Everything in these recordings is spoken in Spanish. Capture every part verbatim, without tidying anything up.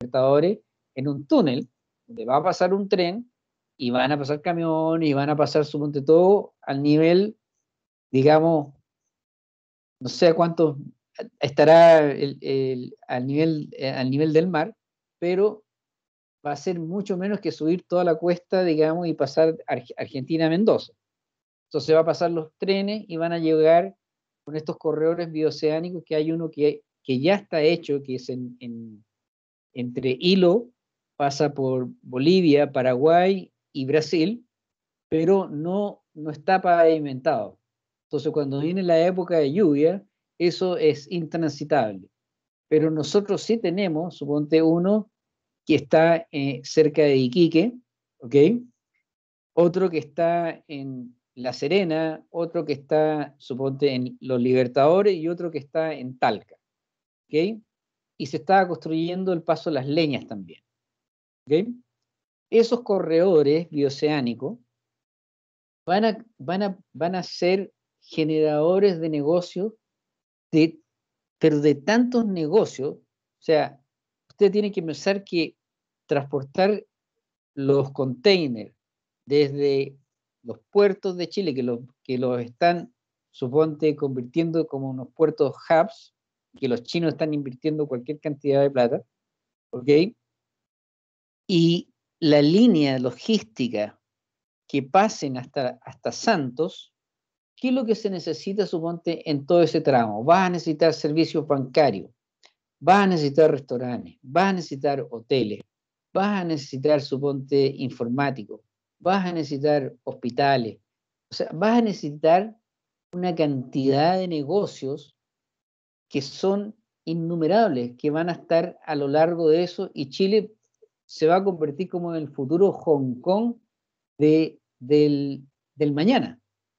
Libertadores en un túnel, donde va a pasar un tren, y van a pasar camiones, y van a pasar, suponte todo, al nivel, digamos, no sé a cuánto estará el, el, al, nivel, eh, al nivel del mar, pero va a ser mucho menos que subir toda la cuesta, digamos, y pasar Ar Argentina a Mendoza. Entonces va a pasar los trenes y van a llegar con estos corredores bioceánicos, que hay uno que, que ya está hecho, que es en, en, entre Hilo, pasa por Bolivia, Paraguay y Brasil, pero no, no está pavimentado. Entonces cuando viene la época de lluvia, eso es intransitable. Pero nosotros sí tenemos, suponte uno, que está eh, cerca de Iquique, ¿ok? Otro que está en La Serena, otro que está, suponte, en Los Libertadores y otro que está en Talca, ¿ok? Y se está construyendo el Paso Las Leñas también, ¿ok? Esos corredores bioceánicos van a, van a, van a ser generadores de negocios, de, pero de tantos negocios. O sea, usted tiene que pensar que transportar los containers desde los puertos de Chile, que, lo, que los están, suponte, convirtiendo como unos puertos hubs, que los chinos están invirtiendo cualquier cantidad de plata, ¿ok? Y la línea logística que pasen hasta, hasta Santos, ¿qué es lo que se necesita, suponte, en todo ese tramo? Vas a necesitar servicios bancarios, vas a necesitar restaurantes, vas a necesitar hoteles, vas a necesitar, suponte, informáticos, vas a necesitar hospitales, o sea, vas a necesitar una cantidad de negocios que son innumerables, que van a estar a lo largo de eso, y Chile se va a convertir como en el futuro Hong Kong de, del, del mañana.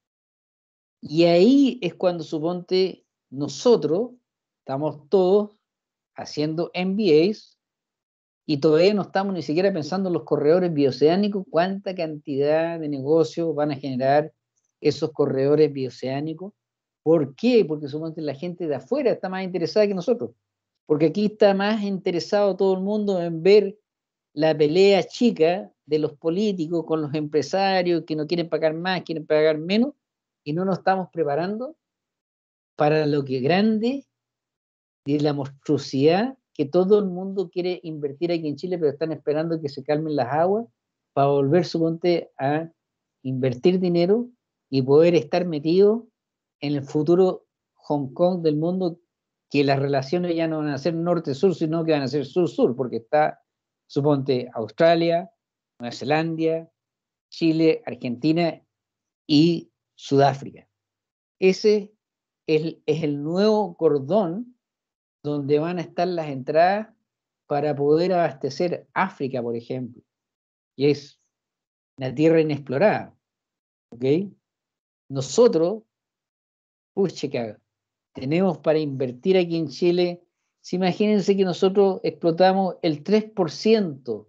Y ahí es cuando, suponte, nosotros estamos todos haciendo M B As y todavía no estamos ni siquiera pensando en los corredores bioceánicos, cuánta cantidad de negocios van a generar esos corredores bioceánicos. ¿Por qué? Porque suponte la gente de afuera está más interesada que nosotros, porque aquí está más interesado todo el mundo en ver la pelea chica de los políticos con los empresarios que no quieren pagar más, quieren pagar menos, y no nos estamos preparando para lo que grande, de la monstruosidad que todo el mundo quiere invertir aquí en Chile, pero están esperando que se calmen las aguas para volver, suponte, a invertir dinero y poder estar metido en el futuro Hong Kong del mundo, que las relaciones ya no van a ser norte-sur, sino que van a ser sur-sur, porque está, suponte, Australia, Nueva Zelanda, Chile, Argentina y Sudáfrica. Ese es, es el nuevo cordón donde van a estar las entradas para poder abastecer África, por ejemplo, que es una tierra inexplorada, ¿ok? Nosotros, pucha, tenemos para invertir aquí en Chile. Si imagínense que nosotros explotamos el tres por ciento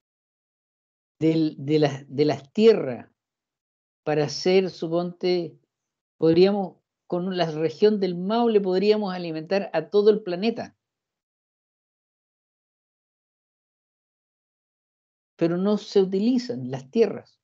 del, de, las, de las tierras para hacer, suponte, podríamos, con la región del Maule podríamos alimentar a todo el planeta. Pero no se utilizan las tierras.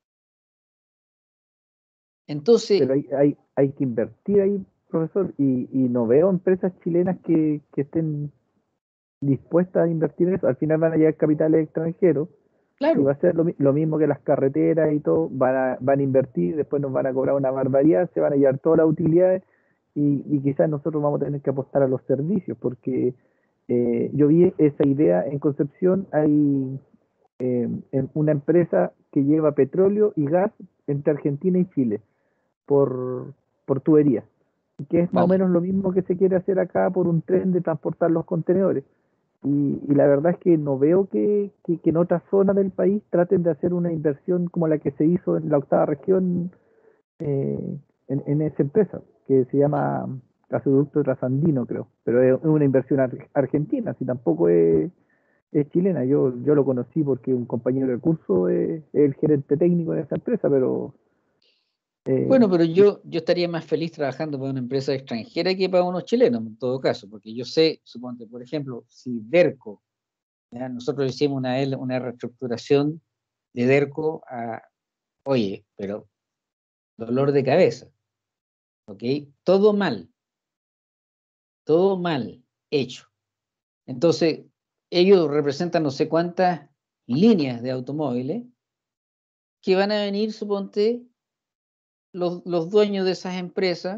Entonces, pero hay, hay, hay que invertir ahí, profesor, y, y no veo empresas chilenas que, que estén dispuestas a invertir en eso. Al final van a llegar capitales extranjeros y va claro, a ser lo, lo mismo que las carreteras y todo, van a, van a invertir, después nos van a cobrar una barbaridad, se van a llevar todas las utilidades y, y quizás nosotros vamos a tener que apostar a los servicios, porque eh, yo vi esa idea en Concepción, hay eh, en una empresa que lleva petróleo y gas entre Argentina y Chile por, por tubería, que es más o vale. menos lo mismo que se quiere hacer acá por un tren de transportar los contenedores. Y, y la verdad es que no veo que, que, que en otras zonas del país traten de hacer una inversión como la que se hizo en la octava región eh, en, en esa empresa, que se llama Gasoducto Trasandino, creo. Pero es una inversión ar argentina, si tampoco es, es chilena. Yo, yo lo conocí porque un compañero de curso es, es el gerente técnico de esa empresa, pero... Eh, Bueno, pero yo, yo estaría más feliz trabajando para una empresa extranjera que para unos chilenos, en todo caso, porque yo sé, suponte, por ejemplo, si Derco ¿ya? Nosotros hicimos una, una reestructuración de DERCO a, oye, pero dolor de cabeza, ¿ok? Todo mal, todo mal hecho. Entonces, ellos representan no sé cuántas líneas de automóviles que van a venir, suponte, los, los dueños de esas empresas.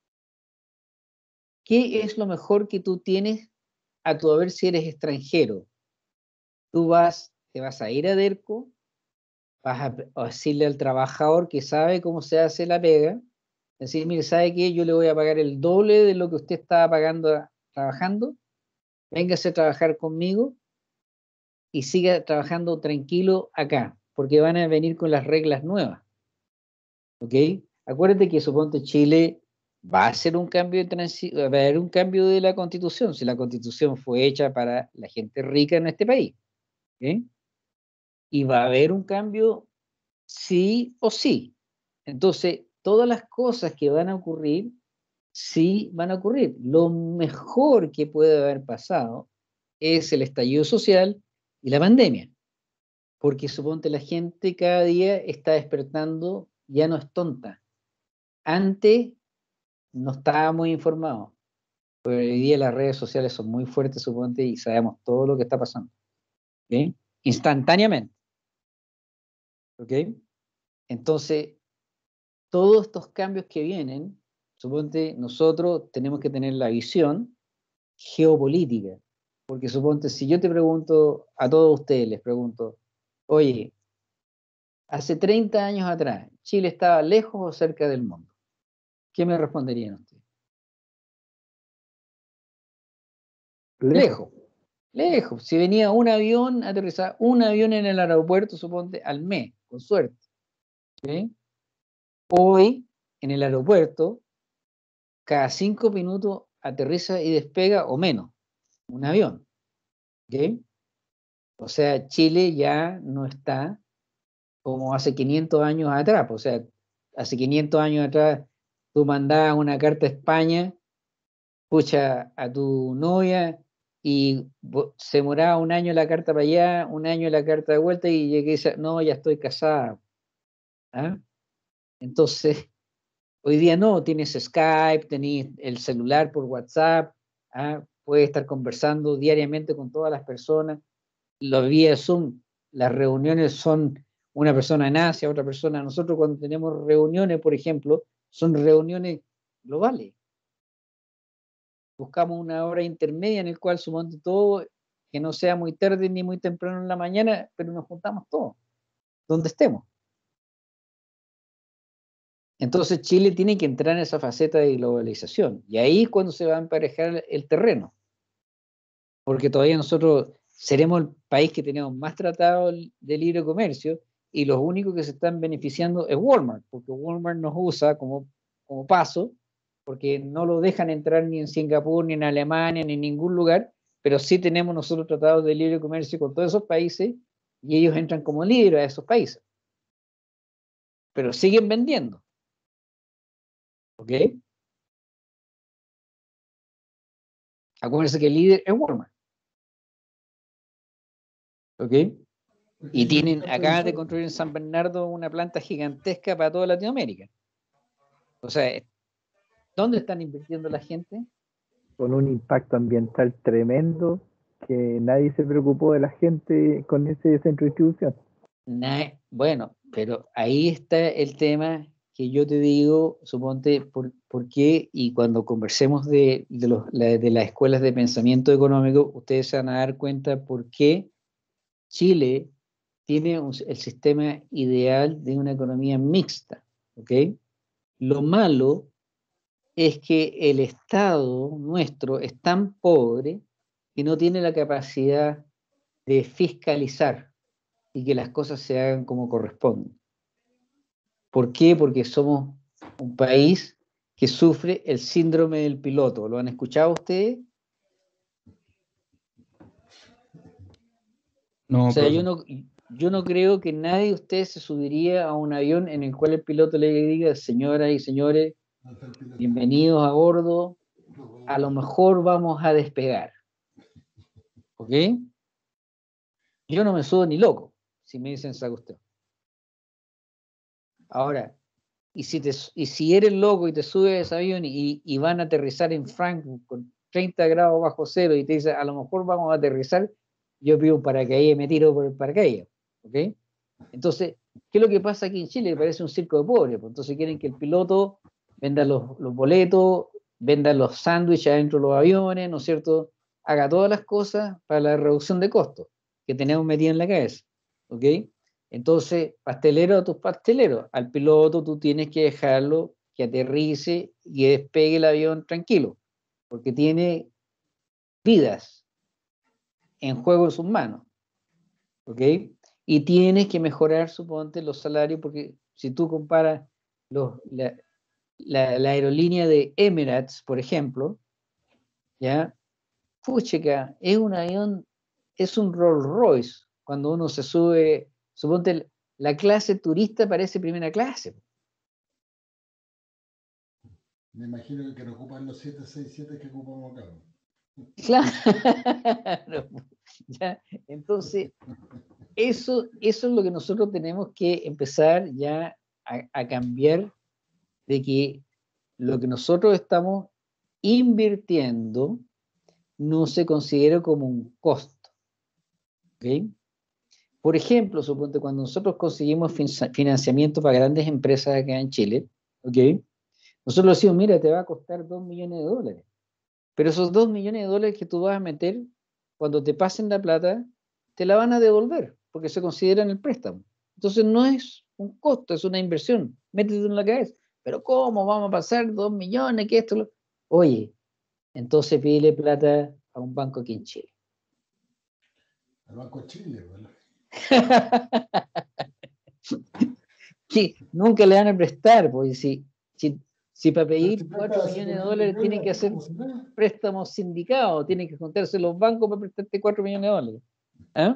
¿Qué es lo mejor que tú tienes a tu haber si eres extranjero? Tú vas, te vas a ir a DERCO, vas a, a decirle al trabajador que sabe cómo se hace la pega, decir, mire, ¿sabe qué? Yo le voy a pagar el doble de lo que usted estaba pagando a, trabajando, véngase a trabajar conmigo y siga trabajando tranquilo acá, porque van a venir con las reglas nuevas, ¿ok? Acuérdate que suponte Chile va a hacer un cambio de transi- va a haber un cambio de la Constitución, si la Constitución fue hecha para la gente rica en este país, ¿ok? Y va a haber un cambio sí o sí. Entonces, todas las cosas que van a ocurrir, sí van a ocurrir. Lo mejor que puede haber pasado es el estallido social y la pandemia, porque suponte la gente cada día está despertando, ya no es tonta. Antes no estábamos informados, pero hoy día las redes sociales son muy fuertes, suponte, y sabemos todo lo que está pasando, ¿ok? Instantáneamente, ¿ok? Entonces, todos estos cambios que vienen, suponte, nosotros tenemos que tener la visión geopolítica, porque suponte, si yo te pregunto, a todos ustedes les pregunto, oye, hace treinta años atrás, ¿Chile estaba lejos o cerca del mundo? ¿Qué me responderían ustedes? Lejos. Lejos, lejos. Si venía un avión, aterrizaba un avión en el aeropuerto, suponte, al mes, con suerte. ¿Sí? Hoy, en el aeropuerto, cada cinco minutos aterriza y despega o menos un avión. ¿Ok? O sea, Chile ya no está como hace quinientos años atrás. O sea, hace quinientos años atrás tú mandabas una carta a España, pucha, a tu novia y se demoraba un año la carta para allá, un año la carta de vuelta y llegué y decía, no, ya estoy casada. ¿Ah? Entonces, hoy día no, tienes Skype, tenés el celular por WhatsApp, ¿ah? Puedes estar conversando diariamente con todas las personas. Los vía Zoom, las reuniones son una persona en Asia, otra persona. Nosotros cuando tenemos reuniones, por ejemplo, son reuniones globales. Buscamos una hora intermedia en el cual sumando todo, que no sea muy tarde ni muy temprano en la mañana, pero nos juntamos todos, donde estemos. Entonces Chile tiene que entrar en esa faceta de globalización. Y ahí es cuando se va a emparejar el terreno. Porque todavía nosotros seremos el país que tenemos más tratado de libre comercio y los únicos que se están beneficiando es Walmart, porque Walmart nos usa como, como paso, porque no lo dejan entrar ni en Singapur, ni en Alemania, ni en ningún lugar, pero sí tenemos nosotros tratados de libre comercio con todos esos países y ellos entran como líderes a esos países. Pero siguen vendiendo. ¿Ok? Acuérdense que el líder es Walmart. ¿Ok? Y tienen, acaban de construir en San Bernardo una planta gigantesca para toda Latinoamérica. O sea, ¿dónde están invirtiendo la gente? Con un impacto ambiental tremendo que nadie se preocupó de la gente con ese centro de distribución. Nah, bueno, pero ahí está el tema que yo te digo, suponte, por, por qué, y cuando conversemos de, de, los, la, de las escuelas de pensamiento económico, ustedes se van a dar cuenta por qué Chile tiene un, el sistema ideal de una economía mixta, ¿ok? Lo malo es que el Estado nuestro es tan pobre que no tiene la capacidad de fiscalizar y que las cosas se hagan como corresponden. ¿Por qué? Porque somos un país que sufre el síndrome del piloto. ¿Lo han escuchado ustedes? No, O sea, yo profe. no, yo no creo que nadie de ustedes se subiría a un avión en el cual el piloto le diga, señoras y señores, bienvenidos a bordo, a lo mejor vamos a despegar. ¿Ok? Yo no me subo ni loco si me dicen esa cuestión. Ahora, y si, te, y si eres loco y te subes a ese avión y, y van a aterrizar en Frankfurt con treinta grados bajo cero y te dicen, a lo mejor vamos a aterrizar, yo pido un paracaídas y me tiro por el paracaídas. ¿Ok? Entonces, ¿qué es lo que pasa aquí en Chile? Parece un circo de pobres. Pues entonces quieren que el piloto venda los, los boletos, venda los sándwiches adentro de los aviones, ¿no es cierto? Haga todas las cosas para la reducción de costos que tenemos metido en la cabeza. ¿Ok? Entonces, pastelero a tus pasteleros. Al piloto tú tienes que dejarlo que aterrice y despegue el avión tranquilo, porque tiene vidas en juego en sus manos. ¿Ok? Y tienes que mejorar, suponte, los salarios, porque si tú comparas los, la, la, la aerolínea de Emirates, por ejemplo, ¿ya? Puchica, es un avión, es un Rolls Royce, cuando uno se sube, suponte, la clase turista parece primera clase. Me imagino que no ocupan los siete seis siete que ocupamos acá. Claro, ¿ya? Entonces, eso, eso es lo que nosotros tenemos que empezar ya a, a cambiar, de que lo que nosotros estamos invirtiendo no se considera como un costo. ¿Okay? Por ejemplo, suponte cuando nosotros conseguimos financiamiento para grandes empresas acá en Chile, ¿okay? Nosotros decimos, mira, te va a costar dos millones de dólares. Pero esos dos millones de dólares que tú vas a meter, cuando te pasen la plata, te la van a devolver, porque se considera en el préstamo. Entonces no es un costo, es una inversión. Métete en la cabeza. Pero ¿cómo vamos a pasar dos millones? ¿Qué esto? Lo... Oye, entonces pídele plata a un banco aquí en Chile. Al Banco de Chile, ¿verdad? Que nunca le van a prestar, porque si, si, si para pedir si cuatro millones de dólares millones, tienen que hacer préstamos sindicados, tienen que juntarse los bancos para prestarte cuatro millones de dólares. ¿Ah?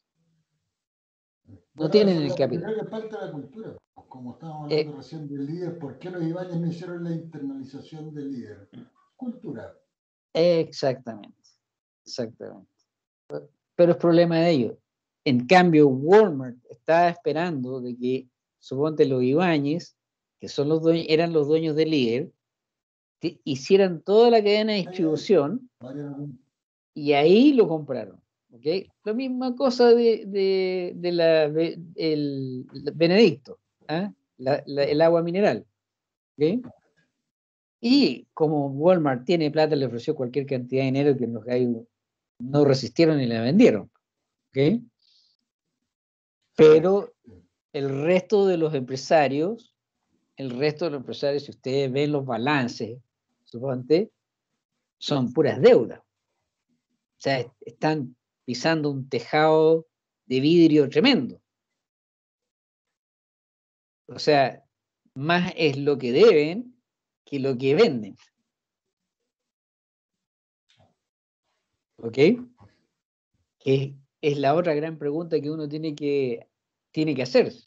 No bueno, tienen eso el es capital. la, parte de la cultura. Como estábamos hablando Eh, recién del líder, ¿por qué los Ibáñez no hicieron la internalización del líder? Cultura. exactamente, exactamente. Pero es problema de ellos. En cambio, Walmart estaba esperando de que, suponte, los Ibáñez, que son los dueños, eran los dueños del líder, hicieran toda la cadena de distribución y ahí lo compraron. ¿Okay? La misma cosa de, de, de la, el, el Benedicto, ¿eh? la, la, el agua mineral. ¿Okay? Y como Walmart tiene plata, le ofreció cualquier cantidad de dinero que los gallos no resistieron y la vendieron. ¿Okay? Pero el resto de los empresarios, el resto de los empresarios, si ustedes ven los balances, suponte, son puras deudas. O sea, están pisando un tejado de vidrio tremendo. O sea, más es lo que deben que lo que venden. ¿Ok? Que es la otra gran pregunta que uno tiene que, tiene que hacerse.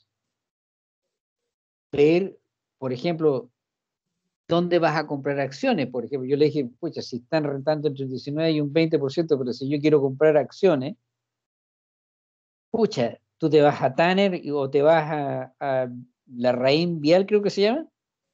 Ver, por ejemplo, ¿dónde vas a comprar acciones? Por ejemplo, yo le dije, pucha, si están rentando entre un diecinueve y un veinte por ciento, pero si yo quiero comprar acciones, pucha, tú te vas a Tanner o te vas a, a la Raín Vial, creo que se llama.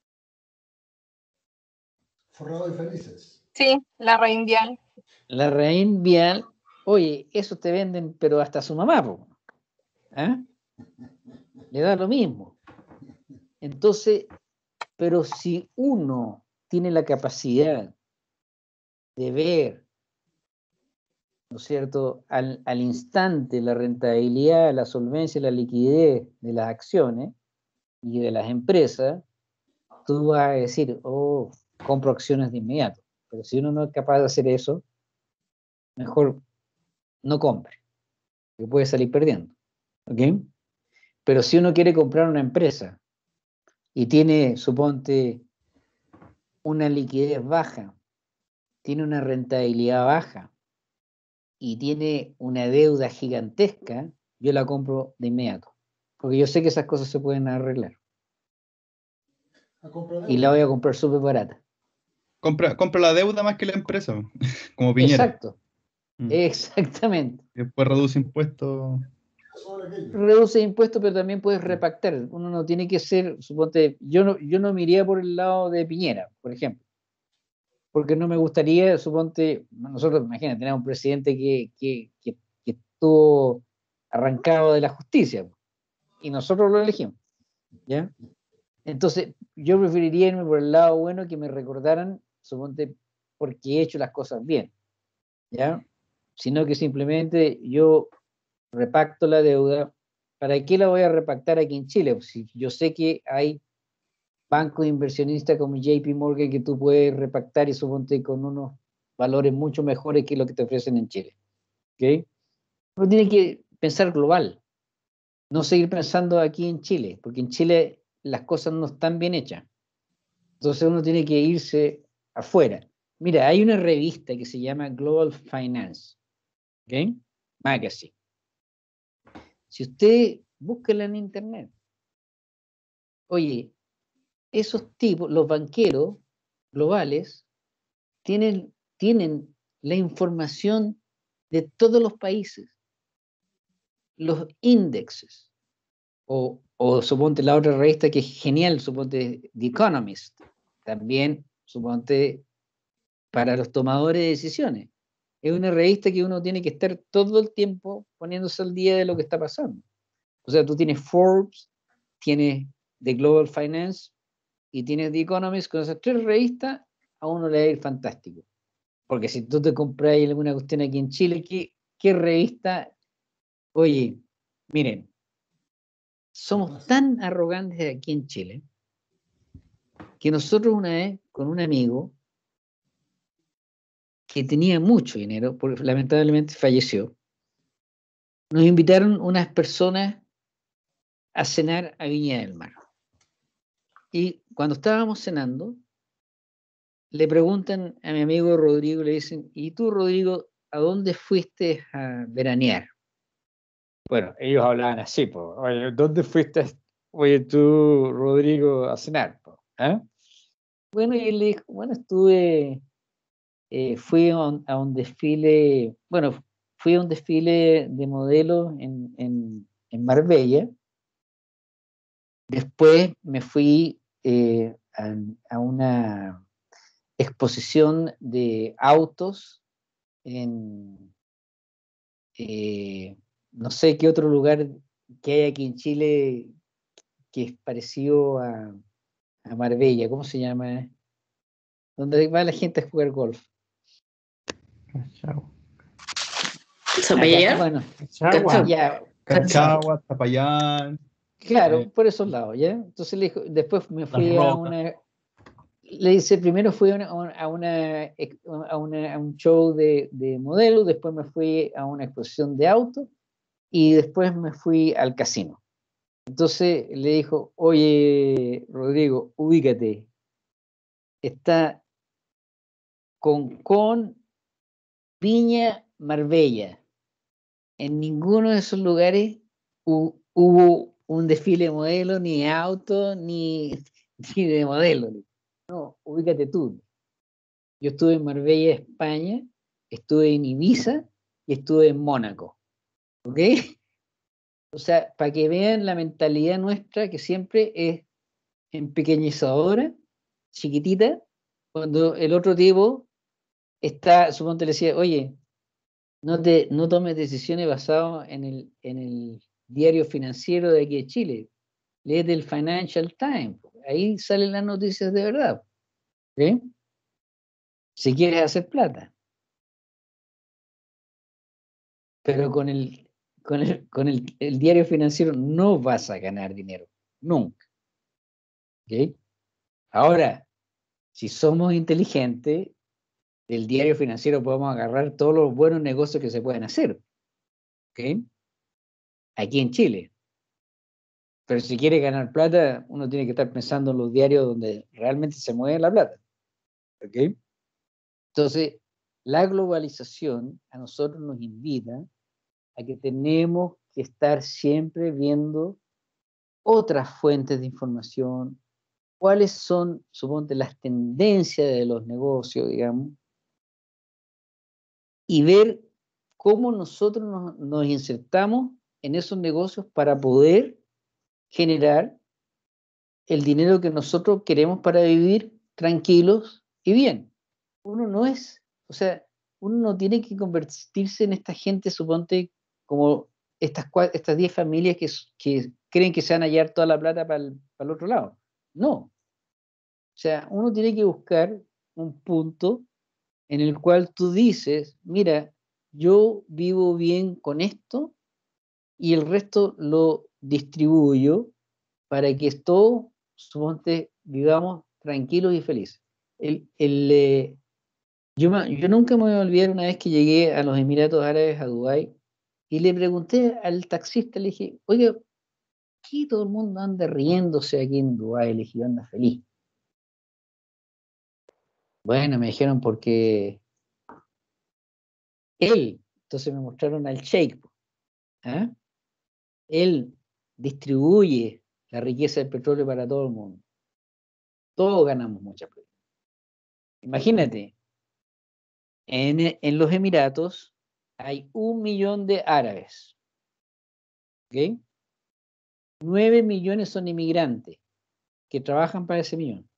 Forrado y felices. Sí, la Raín Vial. La Raín Vial, oye, eso te venden, pero hasta su mamá, po. ¿Ah? Le da lo mismo. Entonces, pero si uno tiene la capacidad de ver, ¿no es cierto?, al, al instante la rentabilidad, la solvencia y la liquidez de las acciones y de las empresas, tú vas a decir, oh, compro acciones de inmediato. Pero si uno no es capaz de hacer eso, mejor no compre, porque puede salir perdiendo. ¿Ok? Pero si uno quiere comprar una empresa y tiene, suponte, una liquidez baja, tiene una rentabilidad baja y tiene una deuda gigantesca, yo la compro de inmediato. Porque yo sé que esas cosas se pueden arreglar. Y la voy a comprar súper barata. Compra, compra la deuda más que la empresa, como Piñera. Exacto, Mm. Exactamente. Después reduce impuestos. Reduce impuestos, pero también puedes repactar. Uno no tiene que ser, suponte, yo no, yo no me iría por el lado de Piñera, por ejemplo, porque no me gustaría, suponte, nosotros, imagínate, tenemos un presidente que, que, que, que estuvo arrancado de la justicia, y nosotros lo elegimos, ¿ya? Entonces, yo preferiría irme por el lado bueno, que me recordaran, suponte, porque he hecho las cosas bien, ¿ya? Sino que simplemente yo repacto la deuda. ¿Para qué la voy a repactar aquí en Chile? Pues si yo sé que hay bancos inversionistas como J P Morgan que tú puedes repactar y suponte con unos valores mucho mejores que lo que te ofrecen en Chile. ¿Okay? Uno tiene que pensar global, no seguir pensando aquí en Chile, porque en Chile las cosas no están bien hechas. Entonces uno tiene que irse afuera. Mira, hay una revista que se llama Global Finance, ¿ok? Magazine. Si usted búsquela en internet, oye, esos tipos, los banqueros globales, tienen, tienen la información de todos los países, los índices, o, o suponte la otra revista que es genial, suponte The Economist, también suponte para los tomadores de decisiones. Es una revista que uno tiene que estar todo el tiempo poniéndose al día de lo que está pasando. O sea, tú tienes Forbes, tienes The Global Finance y tienes The Economist. Con esas tres revistas a uno le va a ir fantástico. Porque si tú te compras alguna cuestión aquí en Chile, ¿qué, qué revista? Oye, miren, somos tan arrogantes aquí en Chile que nosotros una vez con un amigo que tenía mucho dinero, porque lamentablemente falleció, nos invitaron unas personas a cenar a Viña del Mar. Y cuando estábamos cenando, le preguntan a mi amigo Rodrigo, le dicen, ¿y tú, Rodrigo, a dónde fuiste a veranear? Bueno, ellos hablaban así, pues, oye, ¿dónde fuiste, oye, tú, Rodrigo, a cenar? Po? ¿Eh? Bueno, y él le dijo, bueno, estuve, eh, fui a un, a un desfile, bueno, fui a un desfile de modelos en, en, en Marbella. Después me fui eh, a, a una exposición de autos en eh, no sé qué otro lugar que hay aquí en Chile que es parecido a, a Marbella, ¿cómo se llama? Donde va la gente a jugar golf. Cachagua. ¿Zapallar? Bueno, Cachagua. ya, Cachagua, Zapallar. claro, eh, por esos lados, ¿ya? Entonces le dijo, después me Las fui a Rocas. una, le dice, primero fui a, una, a, una, a, una, a un show de, de modelos, después me fui a una exposición de autos y después me fui al casino. Entonces le dijo, oye, Rodrigo, ubícate, está Concón, Viña, Marbella. En ninguno de esos lugares hu hubo un desfile de modelo, ni de auto, ni, ni de modelo. No, ubícate tú. Yo estuve en Marbella, España, estuve en Ibiza y estuve en Mónaco. ¿Ok? O sea, para que vean la mentalidad nuestra, que siempre es empequeñizadora, chiquitita, cuando el otro tipo está, suponte le decía, oye, no, te, no tomes decisiones basadas en el, en el diario financiero de aquí de Chile. Léete el Financial Times. Ahí salen las noticias de verdad. ¿Sí? Si quieres hacer plata. Pero con el, con el, con el, el diario financiero no vas a ganar dinero. Nunca. ¿Okay? Ahora, si somos inteligentes, del diario financiero podemos agarrar todos los buenos negocios que se pueden hacer. ¿Okay? Aquí en Chile. Pero si quiere ganar plata, uno tiene que estar pensando en los diarios donde realmente se mueve la plata. ¿Okay? Entonces, la globalización a nosotros nos invita a que tenemos que estar siempre viendo otras fuentes de información, cuáles son, suponte, las tendencias de los negocios, digamos, y ver cómo nosotros nos, nos insertamos en esos negocios para poder generar el dinero que nosotros queremos para vivir tranquilos y bien. Uno no es, o sea, uno no tiene que convertirse en esta gente, suponte, como estas estas diez familias que, que creen que se van a hallar toda la plata para el, para el otro lado. No. O sea, uno tiene que buscar un punto en el cual tú dices, mira, yo vivo bien con esto y el resto lo distribuyo para que todos, suponte, vivamos tranquilos y felices. El, el, eh, yo, me, yo nunca me voy a olvidar una vez que llegué a los Emiratos Árabes, a Dubái, y le pregunté al taxista, le dije, oye, ¿qué todo el mundo anda riéndose aquí en Dubái? Le dije, anda feliz. Bueno, me dijeron porque él, entonces me mostraron al sheikh, ¿eh? Él distribuye la riqueza del petróleo para todo el mundo. Todos ganamos mucha plata. Imagínate, en, en los Emiratos hay un millón de árabes. ¿Ok? Nueve millones son inmigrantes que trabajan para ese millón.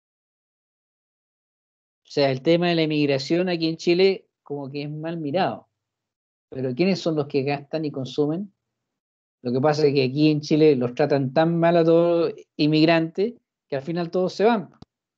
O sea, el tema de la inmigración aquí en Chile como que es mal mirado. Pero ¿quiénes son los que gastan y consumen? Lo que pasa es que aquí en Chile los tratan tan mal a todos los inmigrantes que al final todos se van.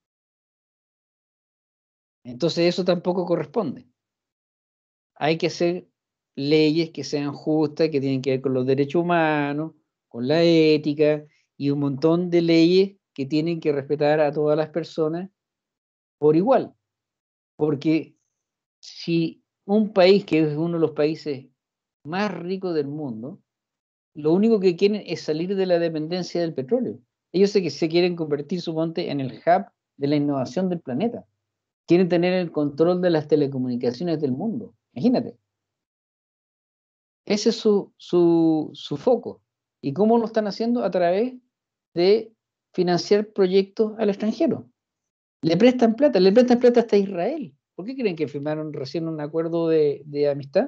Entonces eso tampoco corresponde. Hay que hacer leyes que sean justas, que tienen que ver con los derechos humanos, con la ética y un montón de leyes que tienen que respetar a todas las personas por igual. Porque si un país que es uno de los países más ricos del mundo, lo único que quieren es salir de la dependencia del petróleo. Ellos sé que se quieren convertir, suponte, en el hub de la innovación del planeta. Quieren tener el control de las telecomunicaciones del mundo. Imagínate. Ese es su, su, su foco. ¿Y cómo lo están haciendo? A través de financiar proyectos al extranjero. Le prestan plata, le prestan plata hasta Israel. ¿Por qué creen que firmaron recién un acuerdo de, de amistad?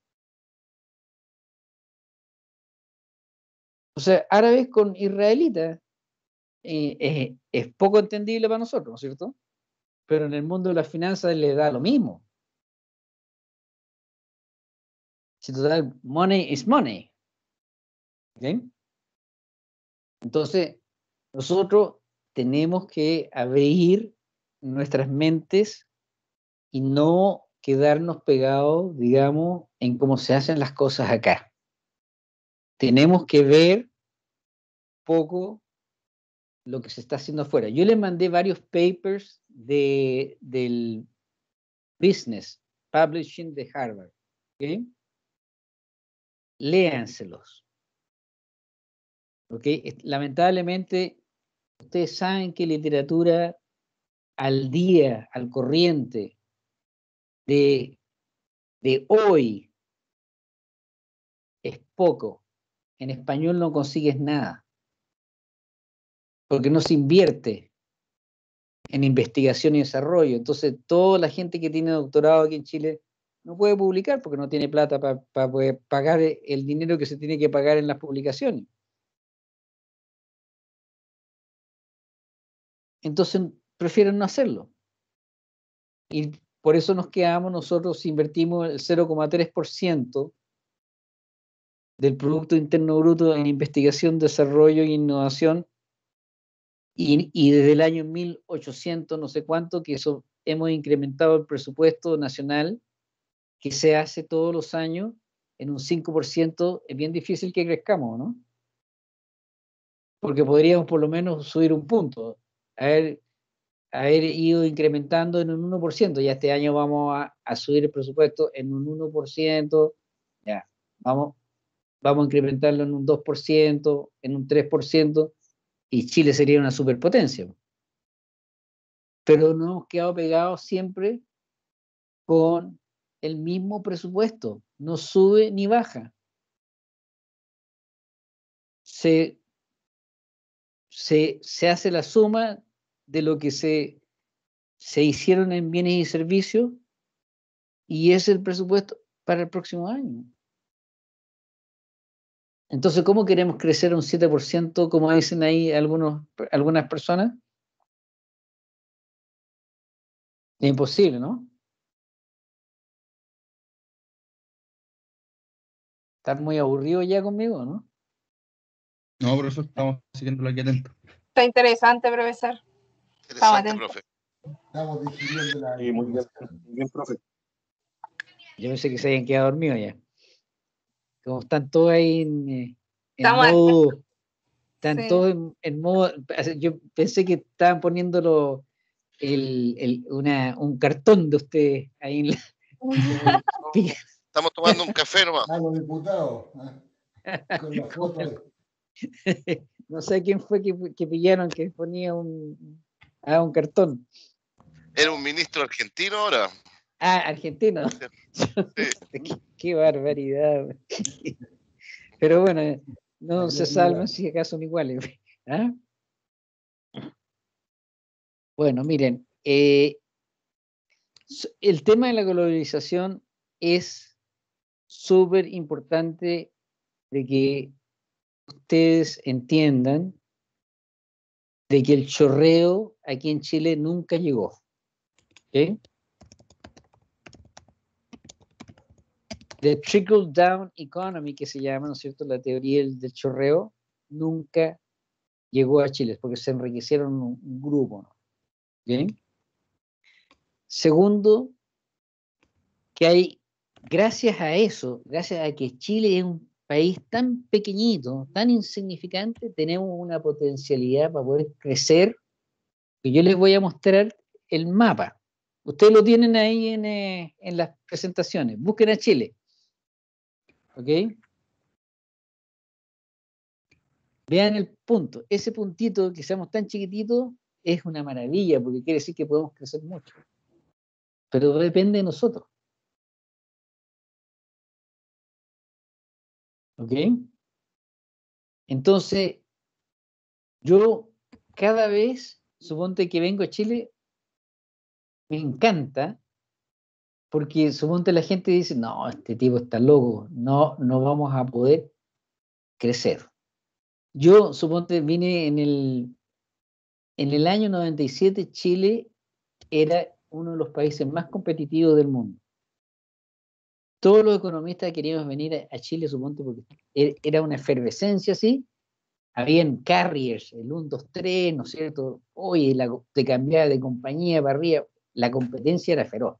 O sea, árabes con israelitas. Eh, eh, es poco entendible para nosotros, ¿no es cierto? Pero en el mundo de las finanzas le da lo mismo. Si total, money is money. ¿Okay? Entonces, nosotros tenemos que abrir nuestras mentes y no quedarnos pegados, digamos, en cómo se hacen las cosas acá. Tenemos que ver poco lo que se está haciendo afuera. Yo les mandé varios papers de, del Business Publishing de Harvard. ¿Okay? Léanselos. ¿Okay? Lamentablemente, ustedes saben que literatura al día, al corriente, de, de hoy, es poco. En español no consigues nada, porque no se invierte en investigación y desarrollo. Entonces, toda la gente que tiene doctorado aquí en Chile no puede publicar porque no tiene plata para pa poder pagar el dinero que se tiene que pagar en las publicaciones. Entonces, prefieren no hacerlo. Y por eso nos quedamos, nosotros invertimos el cero coma tres por ciento del Producto Interno Bruto en investigación, desarrollo e innovación, y, y desde el año mil ochocientos, no sé cuánto, que eso hemos incrementado el presupuesto nacional, que se hace todos los años en un cinco por ciento. Es bien difícil que crezcamos, ¿no? Porque podríamos por lo menos subir un punto, haber, haber ido incrementando en un uno por ciento. Ya este año vamos a, a subir el presupuesto en un uno por ciento, ya, vamos, vamos a incrementarlo en un dos por ciento, en un tres por ciento, y Chile sería una superpotencia. Pero nos hemos quedado pegados siempre con el mismo presupuesto, no sube ni baja. Se, se, se hace la suma de lo que se, se hicieron en bienes y servicios, y es el presupuesto. para el próximo año. Entonces, ¿cómo queremos crecer un siete por ciento, como dicen ahí algunos, algunas personas? Es imposible, ¿no? ¿Estás muy aburrido ya conmigo, no? No, por eso estamos siguiéndolo aquí atento. Está interesante, profesor. Interesante, atentos. profe. Estamos digiriendo la Sí, muy bien, información. muy bien, profe. Yo pensé que se habían quedado dormidos ya. Como están todos ahí en, eh, en Estamos modo... Están Sí. todos en, en modo... Yo pensé que estaban poniéndolo el, el, una, un cartón de ustedes ahí en la... Estamos tomando un café nomás. A los diputados, ¿eh? Con la foto ahí. No sé quién fue que, que pillaron que ponía un, ah, un cartón. Era un ministro argentino ahora. Ah, argentino. Sí. qué, qué barbaridad. Pero bueno, no se salvan si acaso son iguales. ¿Ah? Bueno, miren, eh, el tema de la globalización es súper importante de que ustedes entiendan de que el chorreo aquí en Chile nunca llegó. ¿Okay? The trickle down economy, que se llama, ¿no es cierto?, la teoría del, del chorreo, nunca llegó a Chile, porque se enriquecieron un, un grupo, ¿no? ¿Bien? Segundo, que hay, gracias a eso, gracias a que Chile es un país tan pequeñito, tan insignificante, tenemos una potencialidad para poder crecer, que yo les voy a mostrar el mapa. Ustedes lo tienen ahí en, eh, en las presentaciones. Busquen a Chile. ¿Ok? Vean el punto. Ese puntito, que seamos tan chiquititos, es una maravilla, porque quiere decir que podemos crecer mucho. Pero depende de nosotros. ¿Ok? Entonces, yo cada vez, suponte que vengo a Chile, me encanta, porque suponte la gente dice, no, este tipo está loco, no, no vamos a poder crecer. Yo, suponte, vine en el, en el año noventa y siete, Chile era uno de los países más competitivos del mundo. Todos los economistas queríamos venir a, a Chile, suponte, porque era una efervescencia así. Habían carriers, el uno, dos, tres, ¿no es cierto? Oye, la, te cambiaba de compañía para arriba, la competencia era feroz.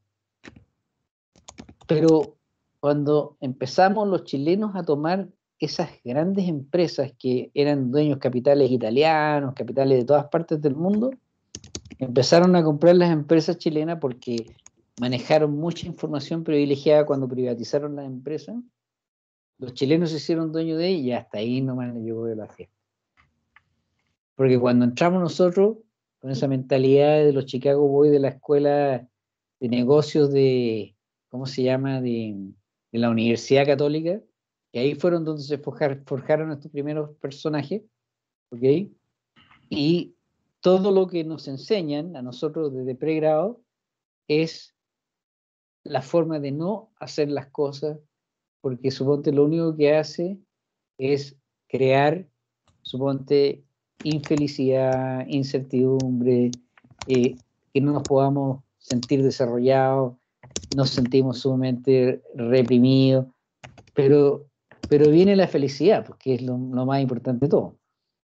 Pero cuando empezamos los chilenos a tomar esas grandes empresas que eran dueños capitales italianos, capitales de todas partes del mundo, empezaron a comprar las empresas chilenas porque manejaron mucha información privilegiada cuando privatizaron las empresas. Los chilenos se hicieron dueños de ellas y hasta ahí nomás le llegó de la fiesta. Porque cuando entramos nosotros con esa mentalidad de los Chicago Boys de la escuela de negocios de, ¿cómo se llama?, de, de la Universidad Católica, que ahí fueron donde se forjar, forjaron estos primeros personajes, ¿ok? Y todo lo que nos enseñan a nosotros desde pregrado es la forma de no hacer las cosas, porque suponte lo único que hace es crear, suponte, infelicidad, incertidumbre, eh, que no nos podamos sentir desarrollados, nos sentimos sumamente reprimidos, pero, pero viene la felicidad, porque es lo, lo más importante de todo.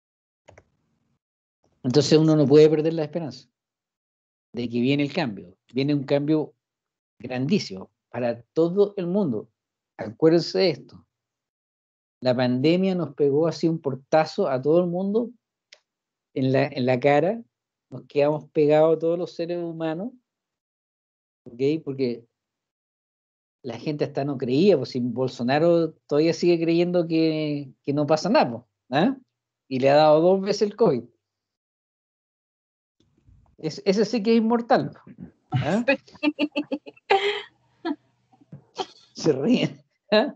Entonces uno no puede perder la esperanza de que viene el cambio, viene un cambio grandísimo para todo el mundo. Acuérdense de esto. La pandemia nos pegó así un portazo a todo el mundo en la, en la cara, nos quedamos pegados todos los seres humanos, ¿ok? Porque la gente hasta no creía, pues si Bolsonaro todavía sigue creyendo que, que no pasa nada, ¿eh? Y le ha dado dos veces el COVID. Es, ese sí que es inmortal. ¿Eh? Se ríen. ¿Eh?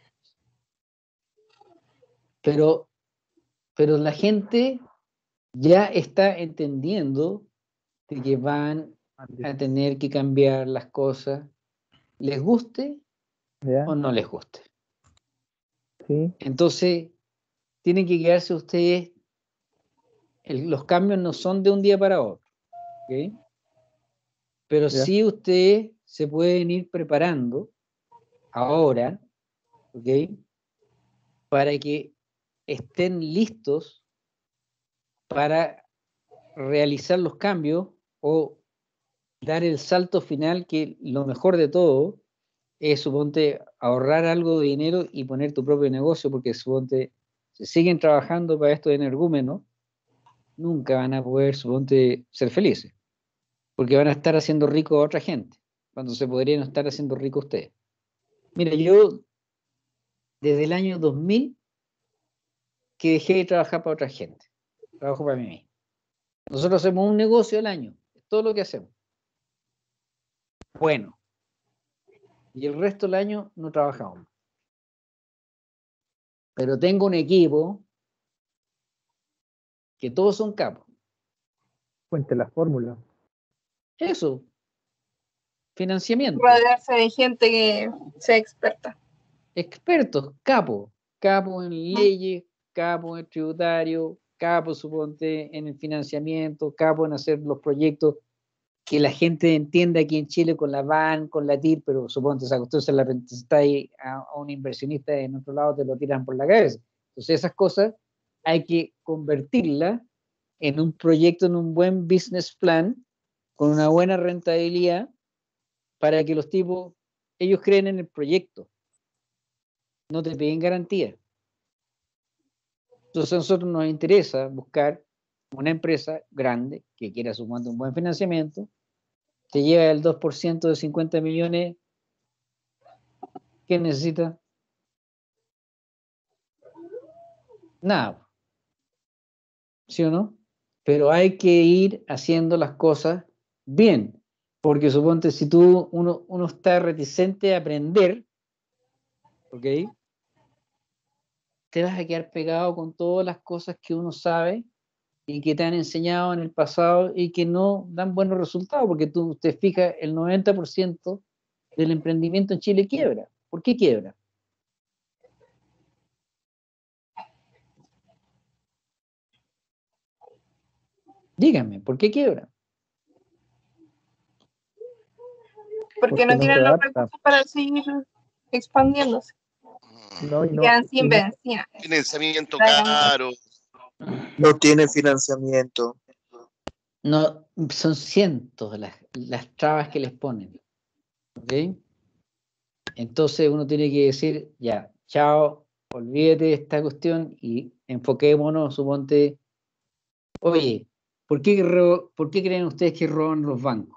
Pero, pero la gente ya está entendiendo de que van a tener que cambiar las cosas, les guste ¿Ya? o no les guste. Sí. Entonces, tienen que quedarse ustedes, el- los cambios no son de un día para otro, ¿ok? Pero Ya. sí ustedes se pueden ir preparando ahora, ¿ok? Para que estén listos para realizar los cambios o dar el salto final, que lo mejor de todo es, suponte, ahorrar algo de dinero y poner tu propio negocio, porque suponte, si siguen trabajando para esto de energúmenos, nunca van a poder, suponte, ser felices, porque van a estar haciendo rico a otra gente, cuando se podrían estar haciendo rico ustedes. Mira, yo desde el año dos mil que dejé de trabajar para otra gente, trabajo para mí mismo. Nosotros hacemos un negocio al año, es todo lo que hacemos. Bueno, y el resto del año no trabajamos. Pero tengo un equipo que todos son capos. Cuente la fórmula. Eso, financiamiento. Rodearse de gente que sea experta. Expertos, capos, capos en leyes, capos en tributario, capos, suponte, en el financiamiento, capos en hacer los proyectos que la gente entienda aquí en Chile con la V A N, con la T I R, pero suponte esa cuestión se la presentáis a, a un inversionista en otro lado, te lo tiran por la cabeza. Entonces esas cosas hay que convertirlas en un proyecto, en un buen business plan, con una buena rentabilidad, para que los tipos, ellos creen en el proyecto, no te piden garantía. Entonces a nosotros nos interesa buscar una empresa grande que quiera sumando un buen financiamiento, te lleva el dos por ciento de cincuenta millones, ¿qué necesita? Nada, ¿sí o no? Pero hay que ir haciendo las cosas bien, porque suponte si tú, uno, uno está reticente a aprender, ¿ok? Te vas a quedar pegado con todas las cosas que uno sabe y que te han enseñado en el pasado y que no dan buenos resultados, porque tú te fijas, el noventa por ciento del emprendimiento en Chile quiebra. ¿Por qué quiebra? Díganme, ¿por qué quiebra? Porque, Porque no no tienen se los adapta. recursos para seguir expandiéndose. No, y Y no, quedan y sin no, benzina. Financiamiento Claro. caro. No tiene financiamiento. No, son cientos las, las trabas que les ponen. ¿Ok? Entonces uno tiene que decir, ya, chao, olvídate de esta cuestión y enfoquémonos, suponte, oye, ¿por qué, ro- ¿por qué creen ustedes que roban los bancos?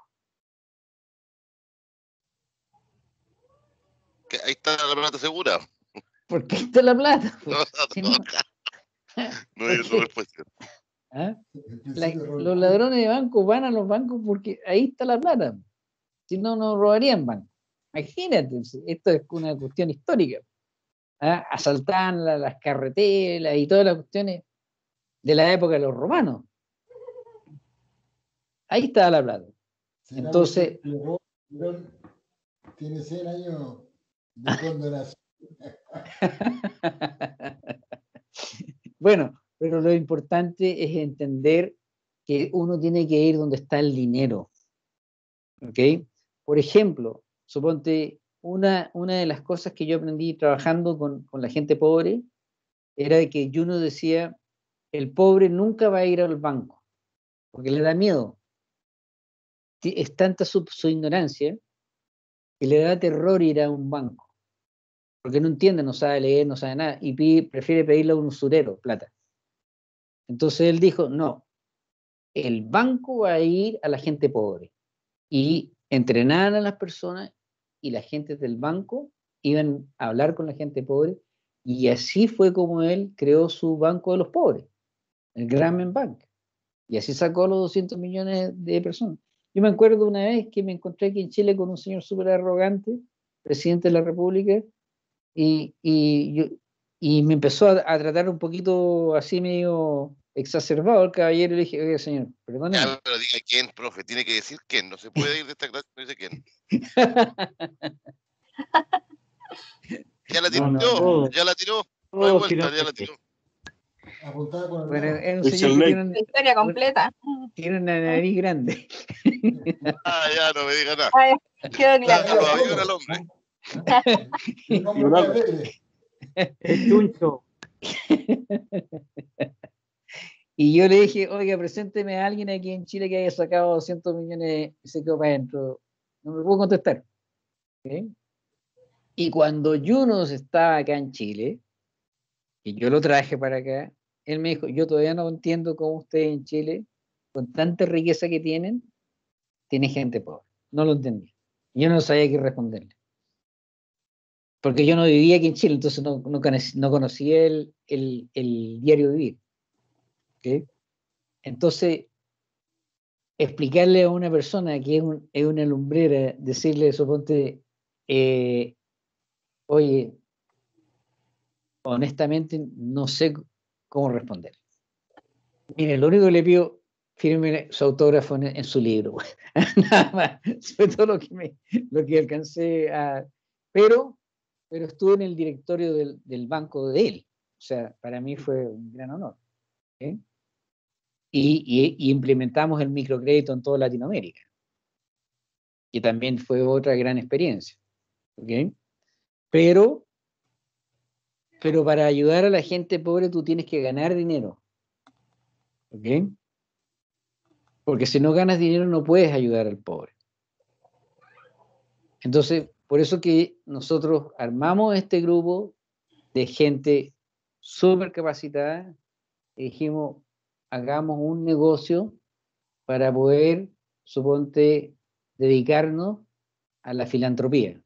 Que ahí está la plata segura. Porque ahí está la plata. No, Pues. Si no, no, no hay ¿por otra qué? respuesta. ¿Ah? En La- principio, Robert los Cook, ladrones de bancos van a los bancos porque ahí está la plata. Si no, no robarían bancos. Imagínate, esto es una cuestión histórica. ¿Ah? Asaltaban la- las carreteras y todas las cuestiones de la época de los romanos. Ahí está la plata. será Entonces, porque Robert Cook tiene cien años de condenación. bueno, pero lo importante es entender que uno tiene que ir donde está el dinero. ¿Ok? Por ejemplo, suponte, una, una de las cosas que yo aprendí trabajando con, con la gente pobre era de que uno decía, el pobre nunca va a ir al banco, porque le da miedo. Ti- Es tanta su, su ignorancia que le da terror ir a un banco, porque no entiende, no sabe leer, no sabe nada, y pide- prefiere pedirle a un usurero plata. Entonces él dijo, no, el banco va a ir a la gente pobre. Y entrenaban a las personas y la gente del banco iban a hablar con la gente pobre, y así fue como él creó su banco de los pobres, el Grameen Bank, y así sacó a los doscientos millones de personas. Yo me acuerdo una vez que me encontré aquí en Chile con un señor súper arrogante, presidente de la República, y, y, yo, y me empezó a, a tratar un poquito así medio exacerbado el caballero, y le dije, oiga señor, perdóneme. Ya, pero diga quién, profe. Tiene que decir quién. No se puede ir de esta clase, no dice quién. Ya la tiró, No, no, no. ya la tiró. No hay Todos vuelta, tiran ya la fuerte. tiró. Apuntada con el Bueno, dedo. es un Christian señor que Lake. tiene, un- La historia completa. tiene una nariz grande. Ah, ya, no me diga nada. Ay, quedó claro. Lanza los aviones al hombre. Un hombre muy Leonardo. alegre. Es chuncho. Y yo le dije, oiga, presénteme a alguien aquí en Chile que haya sacado doscientos millones y se quedó para adentro. No me puedo contestar. ¿Ok? Y cuando Yunus estaba acá en Chile, y yo lo traje para acá, él me dijo, yo todavía no entiendo cómo ustedes en Chile, con tanta riqueza que tienen, tiene gente pobre. No lo entendí. Yo no sabía qué responderle. Porque yo no vivía aquí en Chile, entonces no, no, conoc- no conocía el, el, el diario vivir. ¿Ok? Entonces, explicarle a una persona que es, un, es una lumbrera, decirle, suponte, eh, oye, honestamente no sé c- cómo responder. Mire, lo único que le pido, firme su autógrafo en, en su libro. Nada más. Fue todo lo que, me, lo que alcancé a... Pero, pero estuve en el directorio del, del banco de él. O sea, para mí fue un gran honor. ¿Ok? Y, y, y implementamos el microcrédito en toda Latinoamérica, que también fue otra gran experiencia. ¿Ok? Pero, pero para ayudar a la gente pobre tú tienes que ganar dinero. ¿Ok? Porque si no ganas dinero no puedes ayudar al pobre. Entonces, por eso que nosotros armamos este grupo de gente súper capacitada y dijimos, hagamos un negocio para poder, suponte, dedicarnos a la filantropía,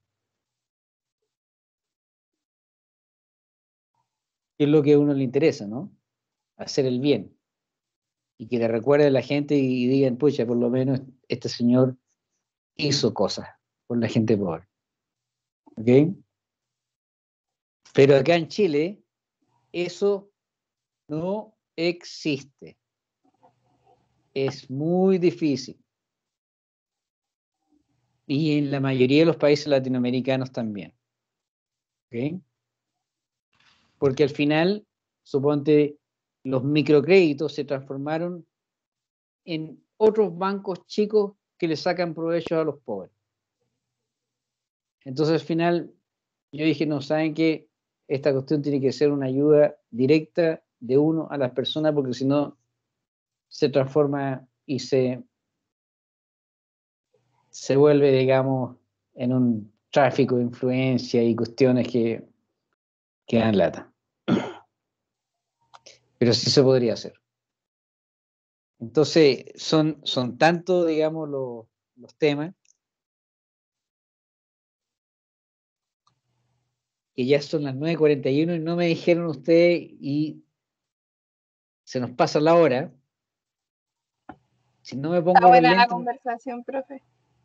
que es lo que a uno le interesa, ¿no? Hacer el bien. Y que le recuerde a la gente y, y digan, pucha, por lo menos este señor hizo cosas por la gente pobre. ¿Ok? Pero acá en Chile, eso no existe. Es muy difícil. Y en la mayoría de los países latinoamericanos también. ¿Ok? Porque al final, suponte, los microcréditos se transformaron en otros bancos chicos que le sacan provecho a los pobres. Entonces al final yo dije, no, ¿saben qué? Esta cuestión tiene que ser una ayuda directa de uno a las personas, porque si no se transforma y se, se vuelve, digamos, en un tráfico de influencia y cuestiones que, que dan lata. Pero sí se podría hacer. Entonces, son, son tanto, digamos, los, los temas que ya son las nueve cuarenta y uno y no me dijeron ustedes y se nos pasa la hora. Si no me Está pongo los buena la lentes, conversación, profe.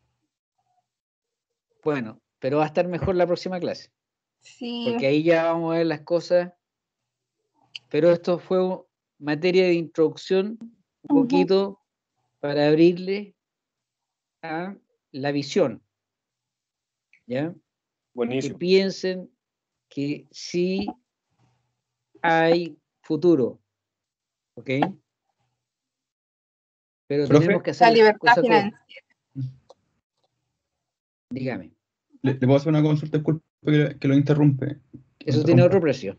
bueno, pero va a estar mejor la próxima clase, Sí, porque ahí ya vamos a ver las cosas, pero esto fue materia de introducción, un Ujú. poquito para abrirle a la visión, ¿ya? Que Buenísimo. piensen que sí hay futuro, ¿ok? Pero Profe. tenemos que la hacer las libertad cosas bien. financiera. Dígame, ¿Le, le puedo hacer una consulta? Disculpe que, que lo interrumpe. que lo eso tiene interrumpa. otro precio.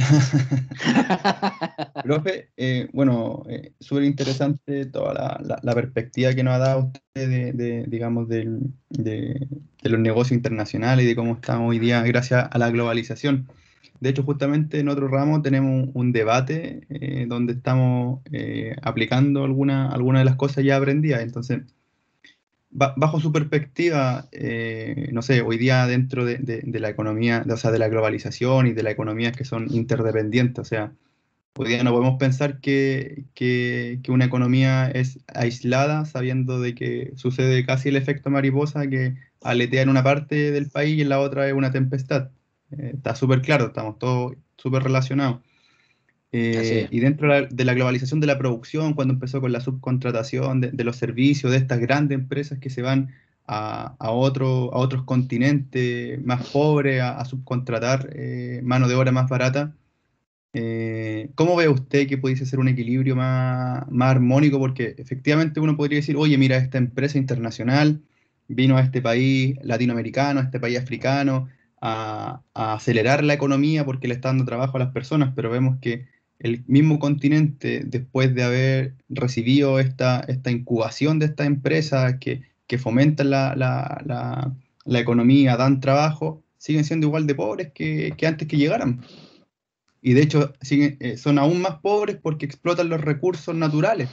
Profe, eh, bueno, eh, súper interesante toda la, la- la perspectiva que nos ha dado usted de, de, digamos, del- de, de los negocios internacionales y de cómo estamos hoy día gracias a la globalización. De hecho, justamente en otro ramo tenemos un, un debate eh, donde estamos eh, aplicando alguna, alguna de las cosas ya aprendidas. Entonces, ba- bajo su perspectiva, eh, no sé, hoy día dentro de, de- de la economía, de- o sea, de la globalización y de las economías que son interdependientes, o sea, hoy día no podemos pensar que, que- que una economía es aislada, sabiendo de que sucede casi el efecto mariposa, que aletea en una parte del país y en la otra es una tempestad. Eh, está súper claro, estamos todos súper relacionados. Así Eh, es. y dentro de la, de la globalización de la producción, cuando empezó con la subcontratación de, de los servicios de estas grandes empresas que se van a, a, otro, a otros continentes más pobres, a, a subcontratar eh, mano de obra más barata. Eh, ¿Cómo ve usted que pudiese ser un equilibrio más, más armónico? Porque efectivamente uno podría decir, oye, mira, esta empresa internacional vino a este país latinoamericano, a este país africano, a, a acelerar la economía porque le está dando trabajo a las personas, pero vemos que el mismo continente, después de haber recibido esta, esta incubación de estas empresas que, que fomentan la, la, la, la economía, dan trabajo, siguen siendo igual de pobres que, que antes que llegaran. Y de hecho siguen, eh, son aún más pobres porque explotan los recursos naturales.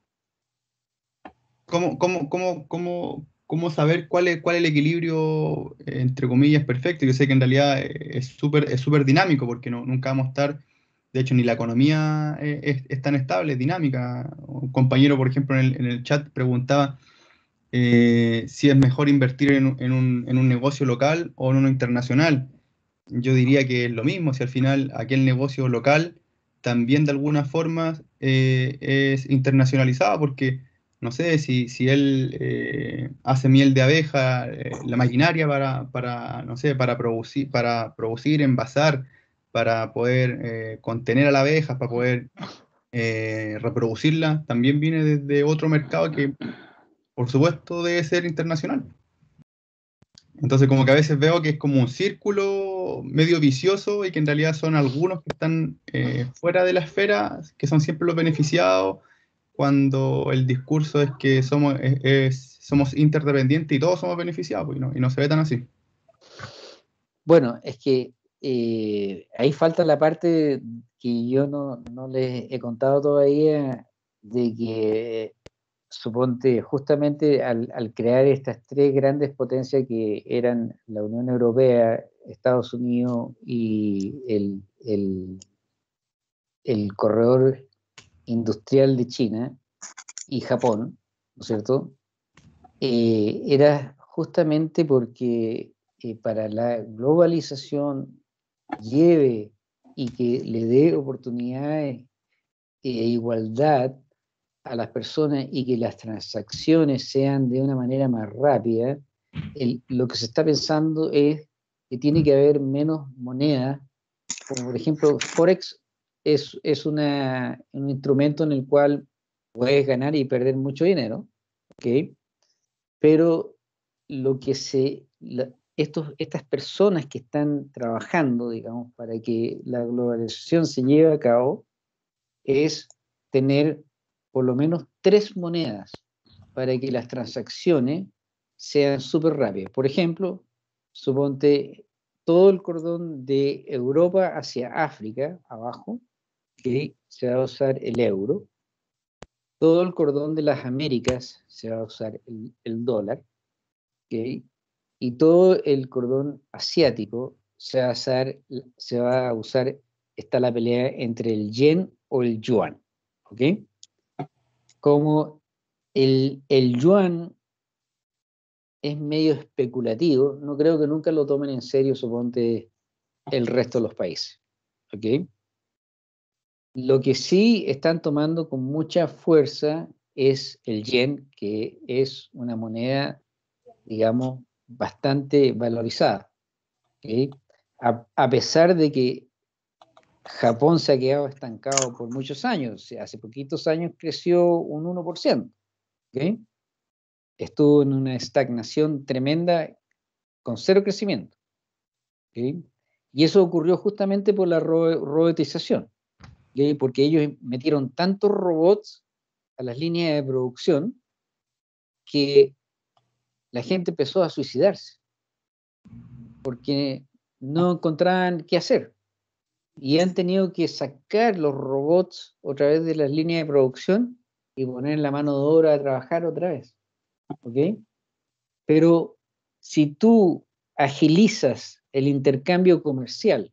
¿Cómo, cómo, cómo, cómo, cómo saber cuál es, cuál es el equilibrio, eh, entre comillas, perfecto? Yo sé que en realidad eh, es súper es súper dinámico porque no, nunca vamos a estar, de hecho ni la economía eh, es, es tan estable, es dinámica. Un compañero, por ejemplo, en el, en el chat preguntaba eh, si es mejor invertir en, un- en un, en un negocio local o en uno internacional. Yo diría que es lo mismo, si al final aquel negocio local también de alguna forma eh, es internacionalizado, porque no sé, si, si él eh, hace miel de abeja, eh, la maquinaria para, para, no sé, para producir, para producir, envasar, para poder eh, contener a la abeja, para poder eh, reproducirla, también viene desde otro mercado que, por supuesto, debe ser internacional. Entonces como que a veces veo que es como un círculo medio vicioso y que en realidad son algunos que están eh, fuera de la esfera, que son siempre los beneficiados, cuando el discurso es que somos, es- es- somos interdependientes y todos somos beneficiados, pues, y no, y no se ve tan así. Bueno, es que eh, ahí falta la parte que yo no, no les he contado todavía, de que suponte justamente al, al crear estas tres grandes potencias que eran la Unión Europea, Estados Unidos y el, el, el corredor industrial de China y Japón, ¿no es cierto? Eh, era justamente porque eh, para la globalización lleve y que le dé oportunidades e igualdad a las personas y que las transacciones sean de una manera más rápida, el- lo que se está pensando es que tiene que haber menos moneda, como por ejemplo Forex es, es una, un instrumento en el cual puedes ganar y perder mucho dinero, ¿ok? Pero lo que se, la- estos, estas personas que están trabajando, digamos, para que la globalización se lleve a cabo, es tener por lo menos tres monedas para que las transacciones sean súper rápidas. Por ejemplo, suponte todo el cordón de Europa hacia África, abajo, que se va a usar el euro. Todo el cordón de las Américas se va a usar el, el dólar. ¿Ok? Y todo el cordón asiático se va a usar, se va a usar, está la pelea entre el yen o el yuan, ¿ok? Como el, el yuan es medio especulativo, no creo que nunca lo tomen en serio, suponte, el resto de los países, ¿ok? Lo que sí están tomando con mucha fuerza es el yen, que es una moneda, digamos, bastante valorizada. ¿Ok? A, a pesar de que Japón se ha quedado estancado por muchos años, o sea, hace poquitos años creció un uno por ciento, ¿ok? Estuvo en una estagnación tremenda con cero crecimiento, ¿ok? Y eso ocurrió justamente por la ro robotización, ¿ok? Porque ellos metieron tantos robots a las líneas de producción que la gente empezó a suicidarse porque no encontraban qué hacer. Y han tenido que sacar los robots otra vez de las líneas de producción y poner la mano de obra a trabajar otra vez. ¿Ok? Pero si tú agilizas el intercambio comercial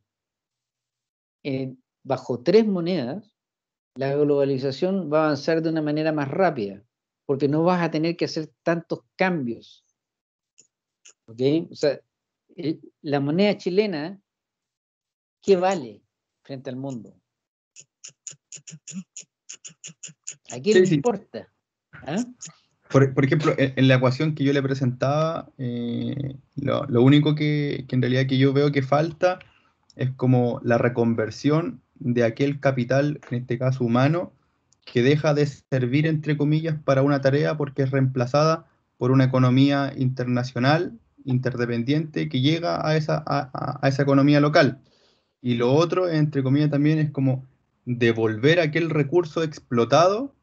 eh, bajo tres monedas, la globalización va a avanzar de una manera más rápida, porque no vas a tener que hacer tantos cambios. ¿Ok? O sea, el, la moneda chilena, ¿qué vale frente al mundo? ¿A quién Sí, le sí. importa? ¿Ah? por, por ejemplo, en, en la ecuación que yo le presentaba, eh, lo, lo único que, que en realidad que yo veo que falta es como la reconversión de aquel capital, en este caso humano, que deja de servir, entre comillas, para una tarea porque es reemplazada por una economía internacional, interdependiente, que llega a esa, a, a- a esa economía local. Y lo otro, entre comillas, también es como devolver aquel recurso explotado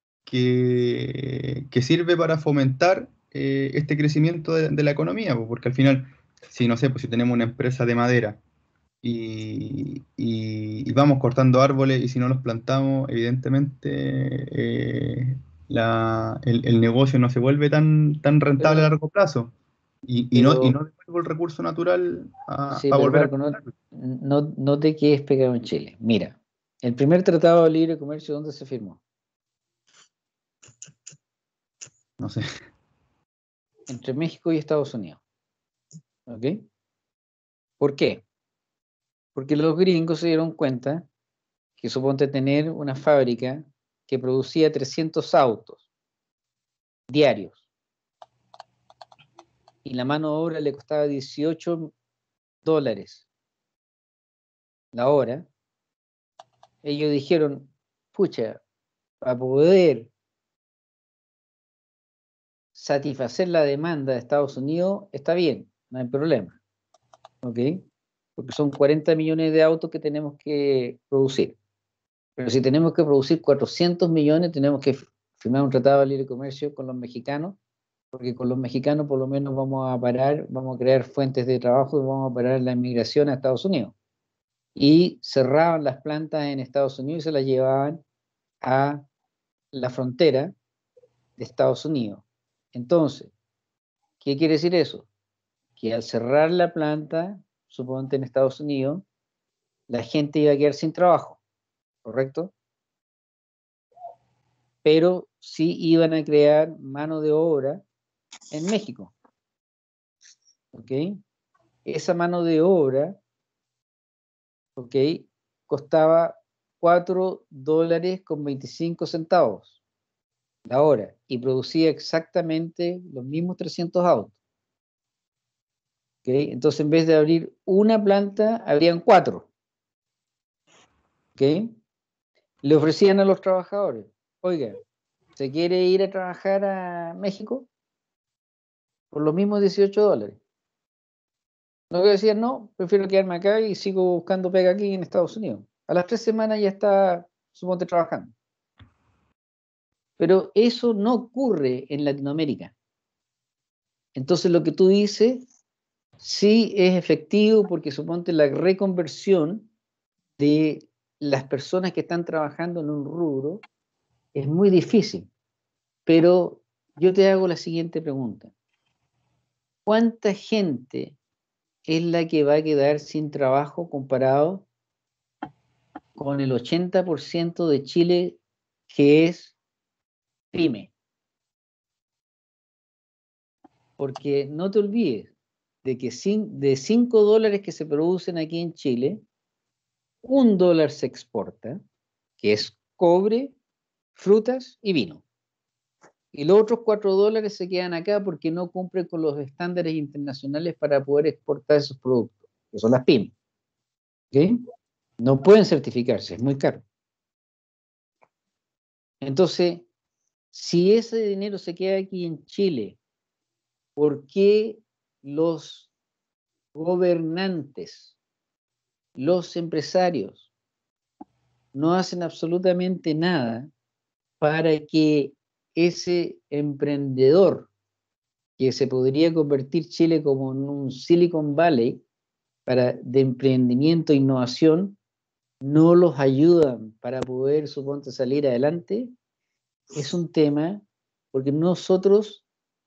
que, que sirve para fomentar eh, este crecimiento de, de la economía, po, porque al final, si no sé, pues si tenemos una empresa de madera y, y- y vamos cortando árboles y si no los plantamos, evidentemente eh, la- el, el negocio no se vuelve tan, tan rentable a Pero, largo plazo y, y no, y pero no devuelvo el recurso natural a, sí, a pero volver a Marco, no, no, no te quedes pegado en Chile. Mira, el primer tratado de libre comercio, ¿dónde se firmó? no sé. Entre México y Estados Unidos. ¿Ok? ¿Por qué? Porque los gringos se dieron cuenta que suponte tener una fábrica que producía trescientos autos diarios y la mano de obra le costaba dieciocho dólares la hora, ellos dijeron, pucha, para poder satisfacer la demanda de Estados Unidos está bien, no hay problema, ¿ok? Porque son cuarenta millones de autos que tenemos que producir. Pero si tenemos que producir cuatrocientos millones, tenemos que firmar un tratado de libre comercio con los mexicanos, porque con los mexicanos por lo menos vamos a parar, vamos a crear fuentes de trabajo y vamos a parar la inmigración a Estados Unidos. Y cerraban las plantas en Estados Unidos y se las llevaban a la frontera de Estados Unidos. Entonces, ¿qué quiere decir eso? Que al cerrar la planta, suponte en Estados Unidos, la gente iba a quedar sin trabajo, ¿correcto? Pero sí iban a crear mano de obra en México, ¿ok? Esa mano de obra, ¿ok? Costaba cuatro dólares con veinticinco centavos la hora y producía exactamente los mismos trescientos autos, ¿ok? Entonces, en vez de abrir una planta, abrían cuatro, ¿ok? Le ofrecían a los trabajadores, oiga, ¿se quiere ir a trabajar a México? Por los mismos dieciocho dólares. Lo que decían, no, prefiero quedarme acá y sigo buscando pega aquí en Estados Unidos. A las tres semanas ya está, suponte, trabajando. Pero eso no ocurre en Latinoamérica. Entonces lo que tú dices sí es efectivo porque suponte la reconversión de las personas que están trabajando en un rubro es muy difícil. Pero yo te hago la siguiente pregunta. ¿Cuánta gente es la que va a quedar sin trabajo comparado con el ochenta por ciento de Chile que es pyme? Porque no te olvides de que sin, de cinco dólares que se producen aquí en Chile, un dólar se exporta, que es cobre, frutas y vino. Y los otros cuatro dólares se quedan acá porque no cumplen con los estándares internacionales para poder exportar esos productos, que son las pymes. ¿Okay? No pueden certificarse, es muy caro. Entonces, si ese dinero se queda aquí en Chile, ¿por qué los gobernantes, los empresarios, no hacen absolutamente nada para que ese emprendedor, que se podría convertir Chile como en un Silicon Valley para, de emprendimiento e innovación, no los ayudan para poder, suponte, salir adelante? Es un tema porque nosotros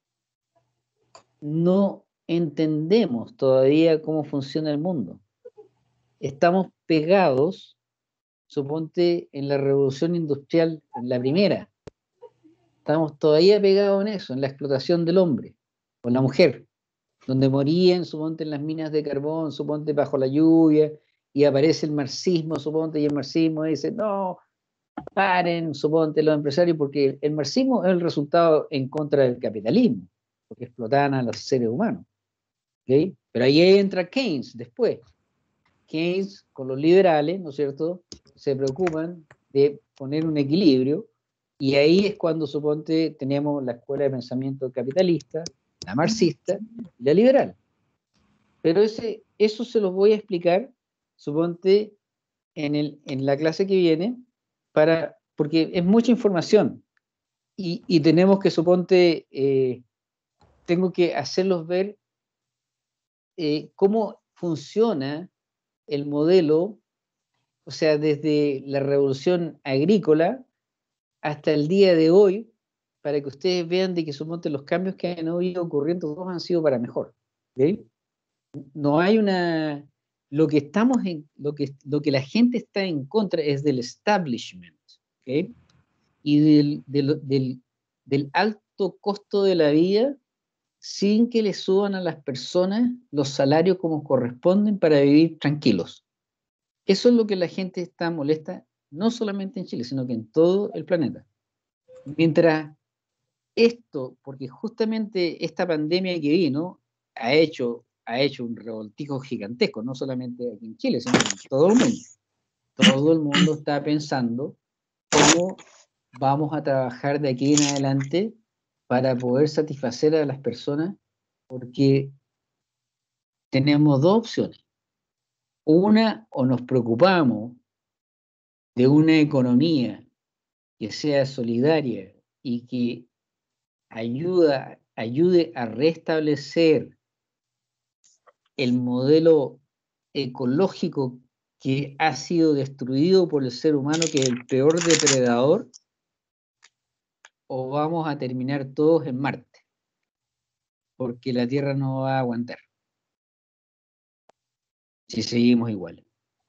no entendemos todavía cómo funciona el mundo. Estamos pegados, suponte, en la revolución industrial, en la primera. Estamos todavía pegados en eso, en la explotación del hombre, o la mujer, donde morían, suponte, en las minas de carbón, suponte, bajo la lluvia, y aparece el marxismo, suponte, y el marxismo dice, no, paren, suponte, los empresarios, porque el marxismo es el resultado en contra del capitalismo, porque explotaban a los seres humanos. ¿Okay? Pero ahí entra Keynes después. Keynes con los liberales, ¿no es cierto?, se preocupan de poner un equilibrio, y ahí es cuando, suponte, tenemos la escuela de pensamiento capitalista, la marxista y la liberal. Pero ese, eso se los voy a explicar, suponte, en, el, en la clase que viene, para, porque es mucha información, y, y tenemos que, suponte, eh, tengo que hacerlos ver eh, cómo funciona el modelo, o sea, desde la revolución agrícola hasta el día de hoy, para que ustedes vean de que suponte los cambios que han ido ocurriendo todos han sido para mejor. ¿Okay? No hay una... Lo que estamos en, lo que, lo que la gente está en contra es del establishment, ¿okay? Y del, del, del, del alto costo de la vida, sin que le suban a las personas los salarios como corresponden para vivir tranquilos. Eso es lo que la gente está molesta, no solamente en Chile, sino que en todo el planeta. Mientras esto, porque justamente esta pandemia que vino ha hecho, ha hecho un revoltijo gigantesco, no solamente aquí en Chile, sino en todo el mundo. Todo el mundo está pensando cómo vamos a trabajar de aquí en adelante para poder satisfacer a las personas, porque tenemos dos opciones. Una, o nos preocupamos de una economía que sea solidaria y que ayuda, ayude a restablecer el modelo ecológico que ha sido destruido por el ser humano, que es el peor depredador, o vamos a terminar todos en Marte, porque la Tierra no va a aguantar si seguimos igual.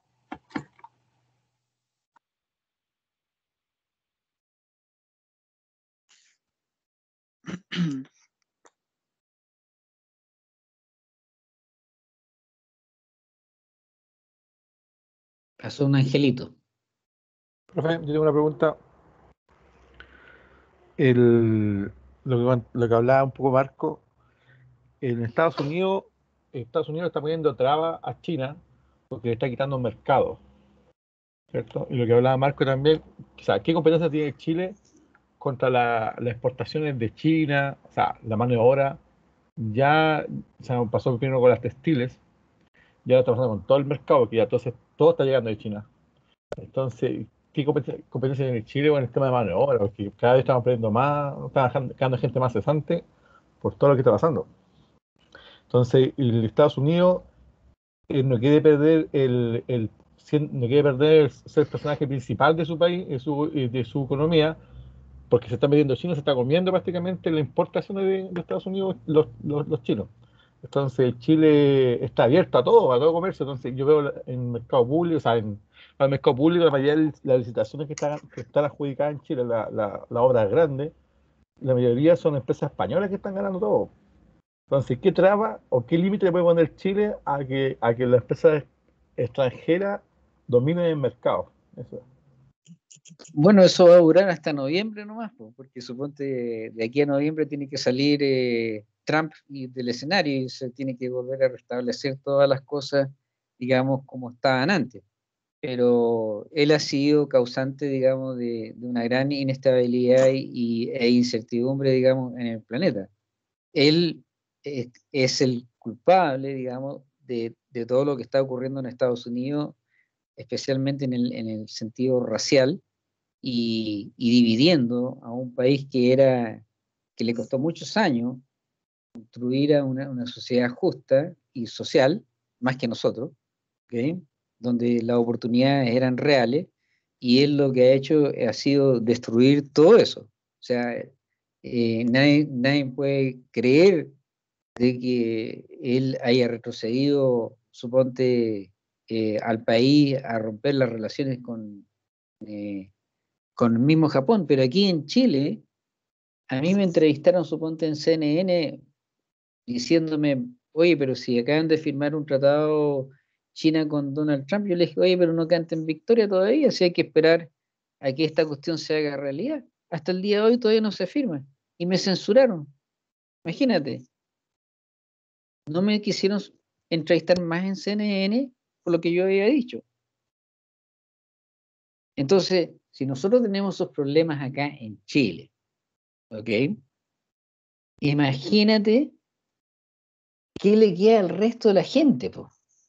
Pasó un angelito. Profe, yo tengo una pregunta. El, lo, que, lo que hablaba un poco Marco, en Estados Unidos, Estados Unidos está poniendo trabas a China porque le está quitando mercado, ¿cierto? Y lo que hablaba Marco también, o sea, ¿qué competencia tiene Chile contra la, las exportaciones de China? O sea, la mano de obra, ya o sea, pasó primero con las textiles, ya está pasando con todo el mercado, porque ya entonces todo está llegando de China. Entonces, ¿qué competencia, competencia tiene Chile con el tema de mano de obra? Porque cada vez estamos perdiendo más, está quedando gente más cesante por todo lo que está pasando. Entonces, el Estados Unidos eh, no quiere perder el, el no quiere perder ser el personaje principal de su país, de su, de su economía, porque se está metiendo China, se está comiendo prácticamente las importaciones de, de Estados Unidos los, los, los chinos. Entonces Chile está abierto a todo, a todo comercio. Entonces yo veo en el mercado público, o sea, en el mercado público la mayoría de las licitaciones que están, que están adjudicadas en Chile, la, la, la obra grande, la mayoría son empresas españolas que están ganando todo. Entonces, ¿qué traba o qué límite le puede poner Chile a que, a que las empresas extranjeras dominen el mercado? Eso. Bueno, eso va a durar hasta noviembre nomás, porque suponte de aquí a noviembre tiene que salir eh, Trump y del escenario y se tiene que volver a restablecer todas las cosas, digamos, como estaban antes. Pero él ha sido causante, digamos, de, de una gran inestabilidad y, e incertidumbre, digamos, en el planeta. Él es, es el culpable, digamos, de, de todo lo que está ocurriendo en Estados Unidos, especialmente en el, en el sentido racial, y, y dividiendo a un país que era, que le costó muchos años construir a una, una sociedad justa y social, más que nosotros, ¿okay? Donde las oportunidades eran reales, y él lo que ha hecho ha sido destruir todo eso. O sea, eh, nadie, nadie puede creer de que él haya retrocedido, suponte, eh, al país a romper las relaciones con, eh, con el mismo Japón, pero aquí en Chile, a mí me entrevistaron, suponte, en C N N, diciéndome, oye, pero si acaban de firmar un tratado China con Donald Trump, yo le dije, oye, pero no canten victoria todavía, si hay que esperar a que esta cuestión se haga realidad. Hasta el día de hoy todavía no se firma. Y me censuraron. Imagínate. No me quisieron entrevistar más en C N N por lo que yo había dicho. Entonces, si nosotros tenemos esos problemas acá en Chile, ¿ok? Imagínate qué le queda al resto de la gente, po.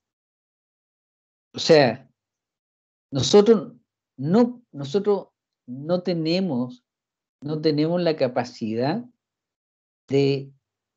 O sea, nosotros no, nosotros no tenemos, no tenemos la capacidad de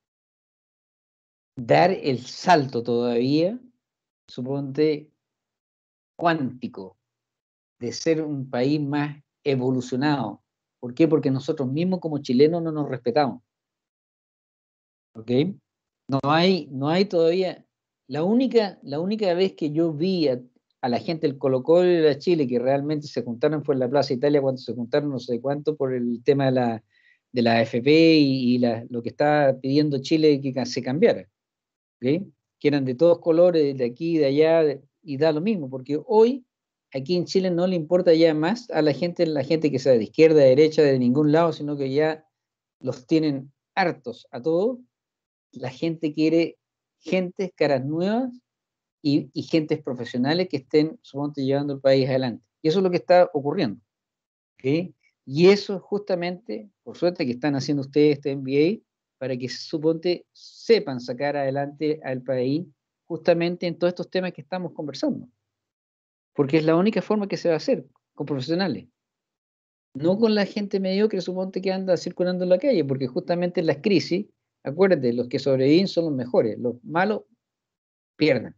dar el salto todavía, suponte, cuántico, de ser un país más evolucionado. ¿Por qué? Porque nosotros mismos como chilenos no nos respetamos. ¿Ok? No hay, no hay todavía... La única, la única vez que yo vi a, a la gente del Colo-Colo y de la Chile que realmente se juntaron fue en la Plaza Italia, cuando se juntaron no sé cuánto por el tema de la, de la A F P y, y la, lo que estaba pidiendo Chile que se cambiara. ¿Ok? Que eran de todos colores, de aquí, de allá, de, y da lo mismo, porque hoy aquí en Chile no le importa ya más a la gente, la gente que sea de izquierda, de derecha, de ningún lado, sino que ya los tienen hartos a todos. La gente quiere gentes, caras nuevas y, y gentes profesionales que estén, suponte, llevando el país adelante. Y eso es lo que está ocurriendo. ¿Okay? Y eso justamente, por suerte que están haciendo ustedes este M B A, para que, suponte, sepan sacar adelante al país justamente en todos estos temas que estamos conversando. Porque es la única forma que se va a hacer, con profesionales. No con la gente mediocre, suponte, que anda circulando en la calle, porque justamente en las crisis, acuérdate, los que sobreviven son los mejores, los malos pierden.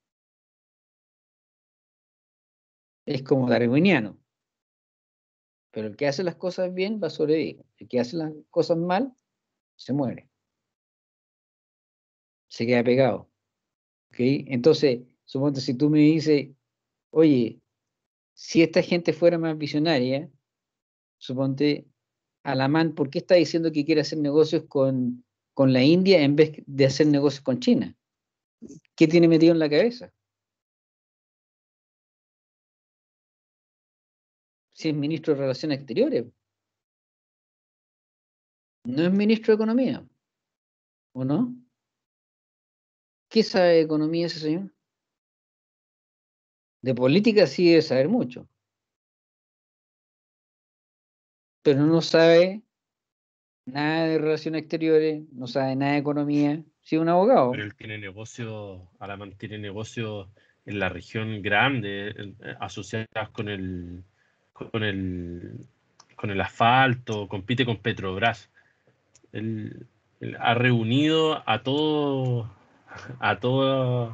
Es como darwiniano. Pero el que hace las cosas bien va a sobrevivir. El que hace las cosas mal, se muere. Se queda pegado. ¿Okay? Entonces, suponte, si tú me dices, oye, si esta gente fuera más visionaria, suponte, Alamán, ¿por qué está diciendo que quiere hacer negocios con, con la India en vez de hacer negocios con China? ¿Qué tiene metido en la cabeza? Si es ministro de Relaciones Exteriores, no es ministro de Economía, ¿o no? ¿Qué sabe de economía ese señor? De política sí debe saber mucho, pero no sabe nada de relaciones exteriores, no sabe nada de economía. Sí, un abogado. Pero él tiene negocios, Alamán tiene negocios en la región grande, eh, asociadas con el, con el, con el asfalto, compite con Petrobras. Él, él ha reunido a todo, a todo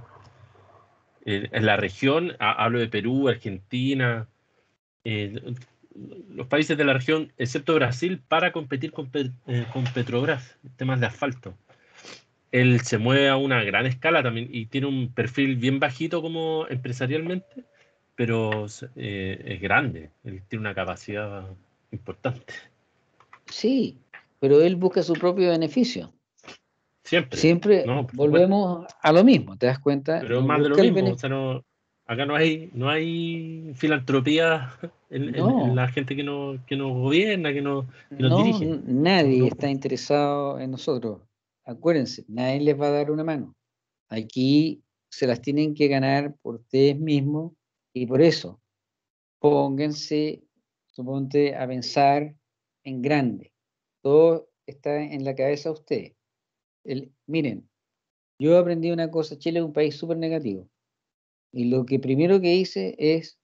eh, en la región, a, hablo de Perú, Argentina, eh, los países de la región, excepto Brasil, para competir con, eh, con Petrobras, temas de asfalto. Él se mueve a una gran escala también y tiene un perfil bien bajito como empresarialmente, pero eh, es grande, él tiene una capacidad importante. Sí, pero él busca su propio beneficio. Siempre. Siempre No, volvemos a lo mismo, ¿te das cuenta? Pero No más de lo busca el mismo, o beneficio. sea, no, acá no hay, no hay filantropía en, en- en No, la gente que, no, que nos gobierna, que, nos, que nos no, dirige. n- No, nadie no. está interesado en nosotros. Acuérdense, nadie les va a dar una mano. Aquí se las tienen que ganar por ustedes mismos y por eso pónganse, suponte, a pensar en grande. Todo está en la cabeza de ustedes. El, miren, yo aprendí una cosa, Chile es un país súper negativo. Y lo que primero que hice es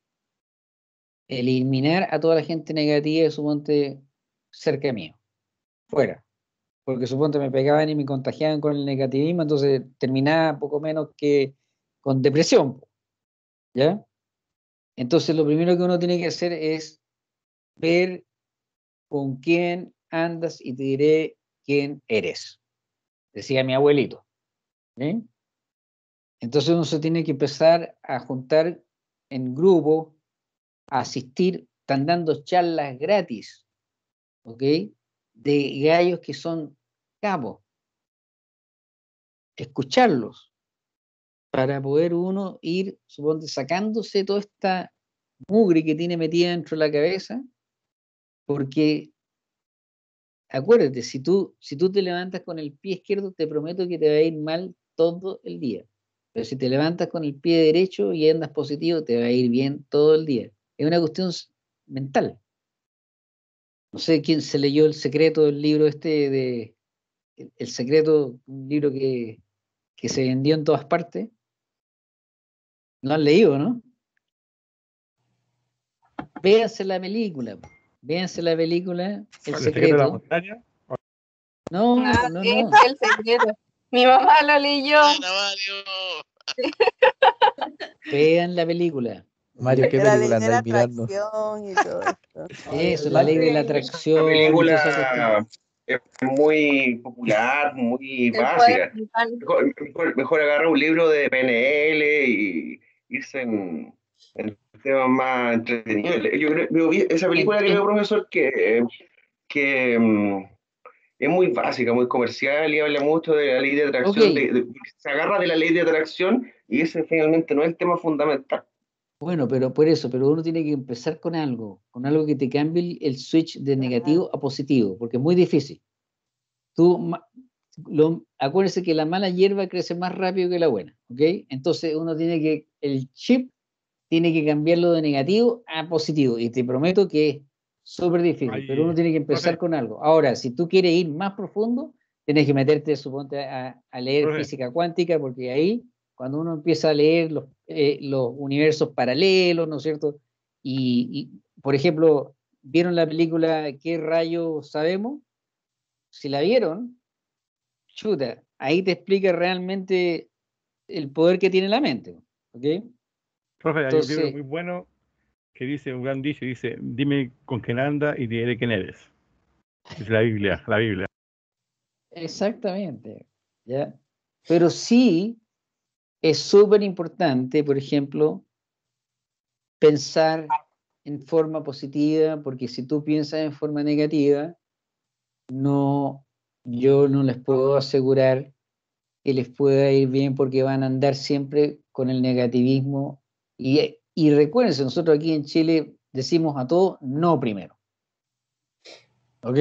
eliminar a toda la gente negativa, suponte, cerca mío, fuera. Porque suponte me pegaban y me contagiaban con el negativismo, entonces terminaba poco menos que con depresión, ¿ya? Entonces lo primero que uno tiene que hacer es ver con quién andas y te diré quién eres, decía mi abuelito. ¿Sí? Entonces uno se tiene que empezar a juntar en grupo, a asistir, están dando charlas gratis, ¿ok? De gallos que son capos, escucharlos para poder uno ir, suponte, sacándose toda esta mugre que tiene metida dentro de la cabeza Porque, acuérdate, si tú, si tú te levantas con el pie izquierdo, te prometo que te va a ir mal todo el día. Pero si te levantas con el pie derecho y andas positivo, te va a ir bien todo el día. Es una cuestión mental. No sé quién se leyó El Secreto, el libro este de... El, el Secreto, un libro que, que se vendió en todas partes. ¿Lo han leído, no? Véanse la película. Véanse la película El secreto de la Secreto. montaña? No, Ah, no, sí, no. es el secreto. Mi mamá lo leyó. Vean la película. Mario, ¿qué De la ley película de la andáis mirando? atracción y todo esto. Eso, la ley de la La atracción. película es muy popular, muy El poder básica. mental. Mejor, mejor, mejor agarrar un libro de P N L y irse en, en temas más entretenidos. Yo, creo- yo vi esa película, creo, profesor, que, que mm, es muy básica, muy comercial y habla mucho de la ley de atracción. Ok. de- de- se agarra de la ley de atracción y ese finalmente no es el tema fundamental. Bueno, pero por eso, pero uno tiene que empezar con algo, con algo que te cambie el, el switch de negativo a positivo, porque es muy difícil. Tú, ma- lo, acuérdense que la mala hierba crece más rápido que la buena, ¿ok? Entonces uno tiene que, el chip tiene que cambiarlo de negativo a positivo, y te prometo que es súper difícil, Ay, pero uno tiene que empezar profe. con algo. Ahora, si tú quieres ir más profundo, tienes que meterte, suponte, a, a leer Profe. física cuántica, porque ahí, cuando uno empieza a leer los, eh, los universos paralelos, ¿no es cierto? Y, y, por ejemplo, ¿vieron la película ¿Qué rayos sabemos? Si la vieron, chuta, ahí te explica realmente el poder que tiene la mente, ¿ok? Profe, hay un Entonces, libro muy bueno que dice, un gran dicho, dice, dime con quién anda y diré quién eres. Es la Biblia, la Biblia. exactamente, ¿ya? Pero sí es súper importante, por ejemplo, pensar en forma positiva, porque si tú piensas en forma negativa, no, yo no les puedo asegurar que les pueda ir bien porque van a andar siempre con el negativismo. Y, y recuérdense, nosotros aquí en Chile decimos a todo no primero. ¿Ok?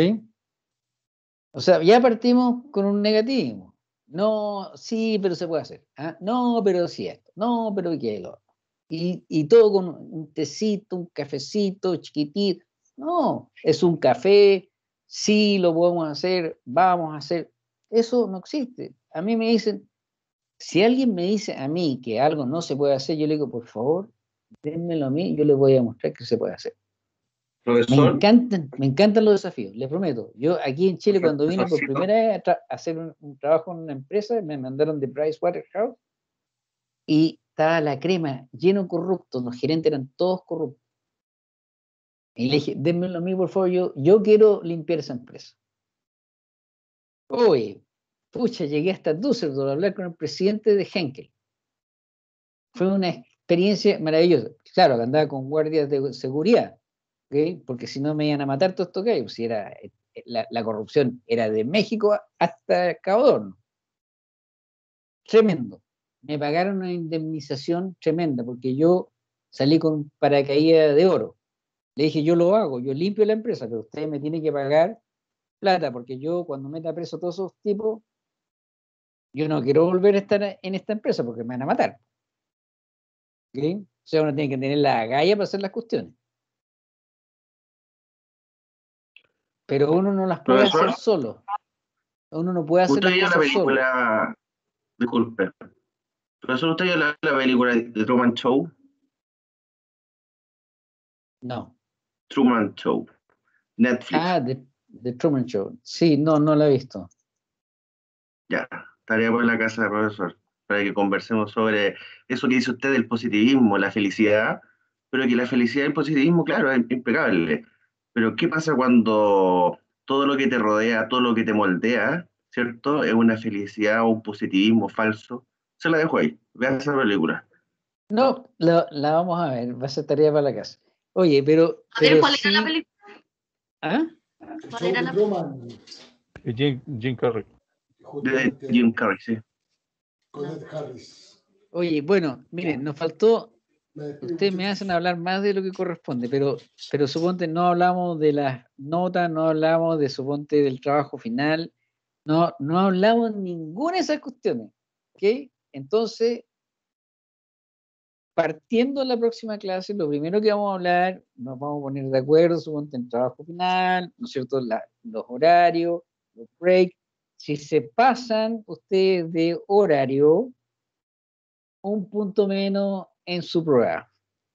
O sea, ya partimos con un negativismo. No, sí, pero se puede hacer. ¿Ah? No, pero sí esto. No, pero qué lo otro. Y, y todo con un tecito, un cafecito chiquitito. No, es un café, sí lo podemos hacer, vamos a hacer. Eso no existe. A mí me dicen, si alguien me dice a mí que algo no se puede hacer, yo le digo, por favor, dénmelo a mí, yo les voy a mostrar que se puede hacer. Me Profesor, encantan, me encantan los desafíos, les prometo. Yo aquí en Chile, cuando vine por profesorcito. primera vez a, tra- a hacer un, un trabajo en una empresa, me mandaron de Pricewaterhouse y estaba la crema lleno de corruptos, los gerentes eran todos corruptos. Y le dije, dénmelo a mí, por favor, yo, yo quiero limpiar esa empresa. Oye, pucha, llegué hasta Düsseldorf a hablar con el presidente de Henkel. Fue una experiencia maravillosa. Claro, que andaba con guardias de seguridad, ¿okay? Porque si no me iban a matar todo esto que hay. Pues si era, la, la corrupción era de México hasta Cabo de Horno. Tremendo. Me pagaron una indemnización tremenda porque yo salí con paracaídas de oro. Le dije, yo lo hago, yo limpio la empresa, pero ustedes me tienen que pagar plata porque yo cuando meta preso a todos esos tipos, yo no quiero volver a estar en esta empresa porque me van a matar. ¿Okay? O sea, uno tiene que tener la agallas para hacer las cuestiones. Pero uno no las puede Profesor, hacer solo. Uno no puede hacer usted las vio la cosas solo. película, disculpe, profesor, usted vio la, la película de Truman Show, No. Truman Show, Netflix. Ah, The, The Truman Show. Sí, no, no la he visto. Ya, tarea por la casa, profesor, para que conversemos sobre eso que dice usted del positivismo, la felicidad, pero que la felicidad y el positivismo, claro, es impecable. Pero ¿qué pasa cuando todo lo que te rodea, todo lo que te moldea, ¿cierto? Es una felicidad o un positivismo falso. Se la dejo ahí, vean esa película. No, la, la vamos a ver. Va a ser tarea para la casa. Oye, pero, A ver, pero ¿cuál sí. era la película? ¿Ah? ¿Cuál era la Truman, Jim, Jim Carrey. De justamente Jim Carrey, sí. con Ed Harris. Oye, bueno, miren, nos faltó Me despido, Ustedes me muchachos. hacen hablar más de lo que corresponde, pero, pero suponte no hablamos de las notas, no hablamos de suponte del trabajo final, no, no hablamos ninguna de esas cuestiones, ¿ok? Entonces, partiendo de la próxima clase, lo primero que vamos a hablar, nos vamos a poner de acuerdo, suponte en trabajo final, ¿no es cierto? La- los horarios, los breaks. Si se pasan ustedes de horario, un punto menos en su programa.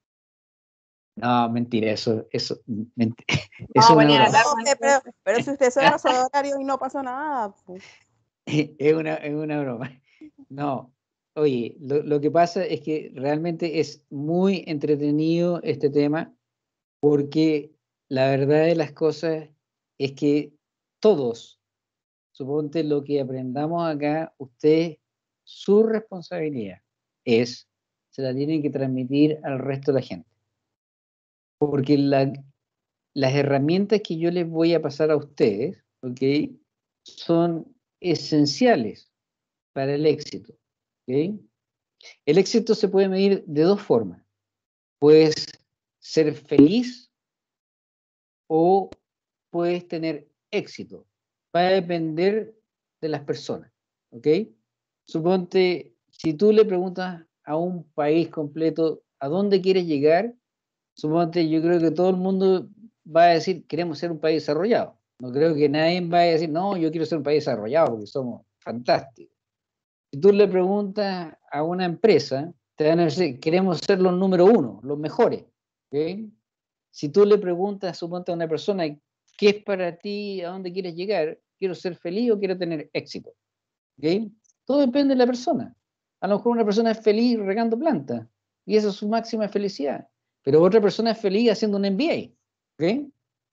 No, mentira, eso, eso, menti- eso es una venía broma. a No, eh, pero, pero si usted se pasó de horario y no pasó nada, pues. Es una, es una broma. No, oye, lo, lo que pasa es que realmente es muy entretenido este tema porque la verdad de las cosas es que todos, suponte lo que aprendamos acá, usted, su responsabilidad es, se la tienen que transmitir al resto de la gente. Porque la, las herramientas que yo les voy a pasar a ustedes, ¿ok? Son esenciales para el éxito, ¿ok? El éxito se puede medir de dos formas. Puedes ser feliz o puedes tener éxito. Va a depender de las personas, ¿ok? Suponte, si tú le preguntas a un país completo a dónde quieres llegar, suponte, yo creo que todo el mundo va a decir, queremos ser un país desarrollado. No creo que nadie va a decir, no, yo quiero ser un país desarrollado porque somos fantásticos. Si tú le preguntas a una empresa, te van a decir, queremos ser los número uno, los mejores. ¿Okay? Si tú le preguntas, suponte a una persona, ¿qué es para ti, a dónde quieres llegar? ¿Quiero ser feliz o quiero tener éxito? ¿Okay? Todo depende de la persona. A lo mejor una persona es feliz regando plantas y esa es su máxima felicidad. Pero otra persona es feliz haciendo un M B A. ¿Okay?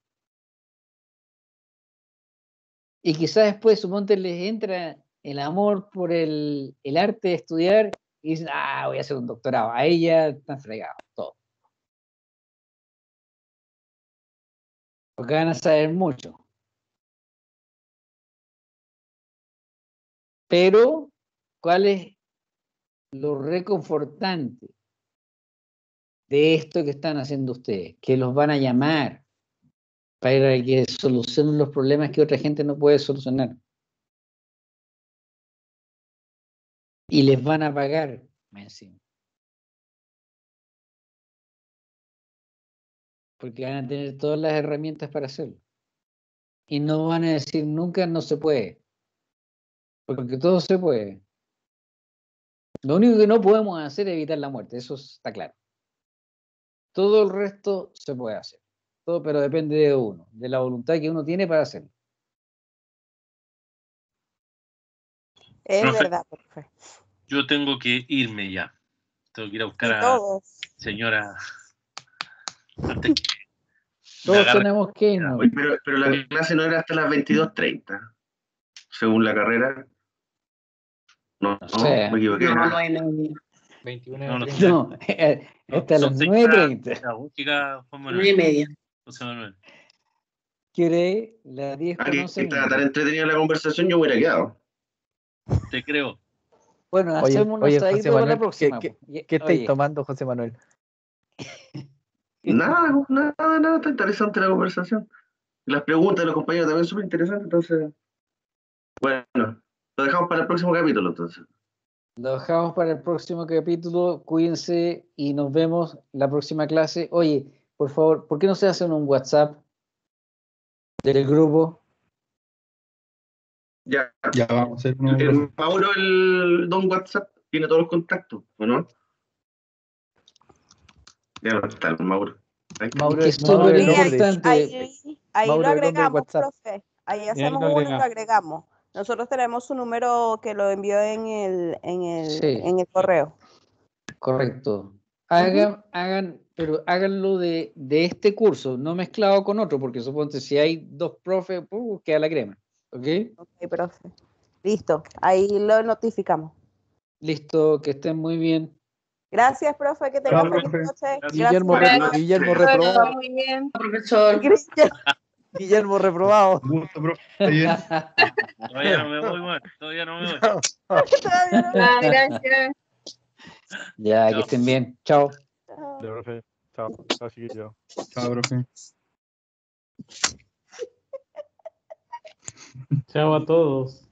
Y quizás después, suponte, les entra el amor por el, el arte de estudiar y dicen, ah, voy a hacer un doctorado. A ella están fregados, todo. Porque van a saber mucho. Pero, ¿cuál es lo reconfortante de esto que están haciendo ustedes? Que los van a llamar para que solucionen los problemas que otra gente no puede solucionar. Y les van a pagar encima. Porque van a tener todas las herramientas para hacerlo. Y no van a decir nunca no se puede. Porque todo se puede. Lo único que no podemos hacer es evitar la muerte, eso está claro. Todo el resto se puede hacer. Todo, pero depende de uno, de la voluntad que uno tiene para hacerlo. Es Profe, verdad, profe. yo tengo que irme ya. Tengo que ir a buscar Y a todos. señora antes que me Todos agarre. tenemos que irnos. Oye, pero, pero la clase no era hasta las veintidós treinta, según la carrera. No, No no, sé. me equivoqué. No, no hay media. veintiuno No, no treinta. sé. No, No, hasta son las seis nueve para treinta. pedagógica, Juan Nueve y Manuel. media. José Manuel. ¿Quiere las diez Ah, con que once estaba tan minutos? entretenida la conversación, yo me hubiera quedado. Te creo. Bueno, Oye, hacemos un oye, José asadito para la Manuel, ¿qué, próxima. qué, po. Y- qué estáis Oye, tomando, José Manuel? Nada, nada, nada, está interesante la conversación. Las preguntas de los compañeros también súper interesantes, entonces, bueno, lo dejamos para el próximo capítulo, entonces. lo dejamos para el próximo capítulo. Cuídense y nos vemos la próxima clase. Oye, por favor, ¿por qué no se hacen un WhatsApp del grupo? Ya, Ya vamos a hacer uno, profe. el Mauro, el don WhatsApp, tiene todos los contactos, ¿o no? Ya no está el Mauro. Ahí está. Mauro, Es que es Mauro súper el Sí, ahí, hombre. importante. ahí, ahí Mauro lo el hombre del agregamos, WhatsApp. profe. Ahí Y ahí hacemos lo uno y lo agregamos. agregamos. Nosotros tenemos su número que lo envió en el, en el, Sí, en el correo. correcto. Ujú. Hagan, hagan, pero háganlo de, de este curso, no mezclado con otro, porque suponte si hay dos profes, uh, queda la crema. ¿Ok? Ok, profe. Listo. Ahí lo notificamos. Listo, que estén muy bien. Gracias, profe. Que tenga Chao, feliz profe. noche. Guillermo, Gracias. re- Guillermo Todo reprobado. muy bien. Profesor. Guillermo reprobado. Un gusto, profe. Está bien. Todavía no me voy, man. Todavía no me voy. Todavía no. Ah, gracias. Ya, que Chao. estén bien. Chao. Chao. Chao. Ya, profe. Chao. Chao, chiquillos. Chao, profe. Chao a todos.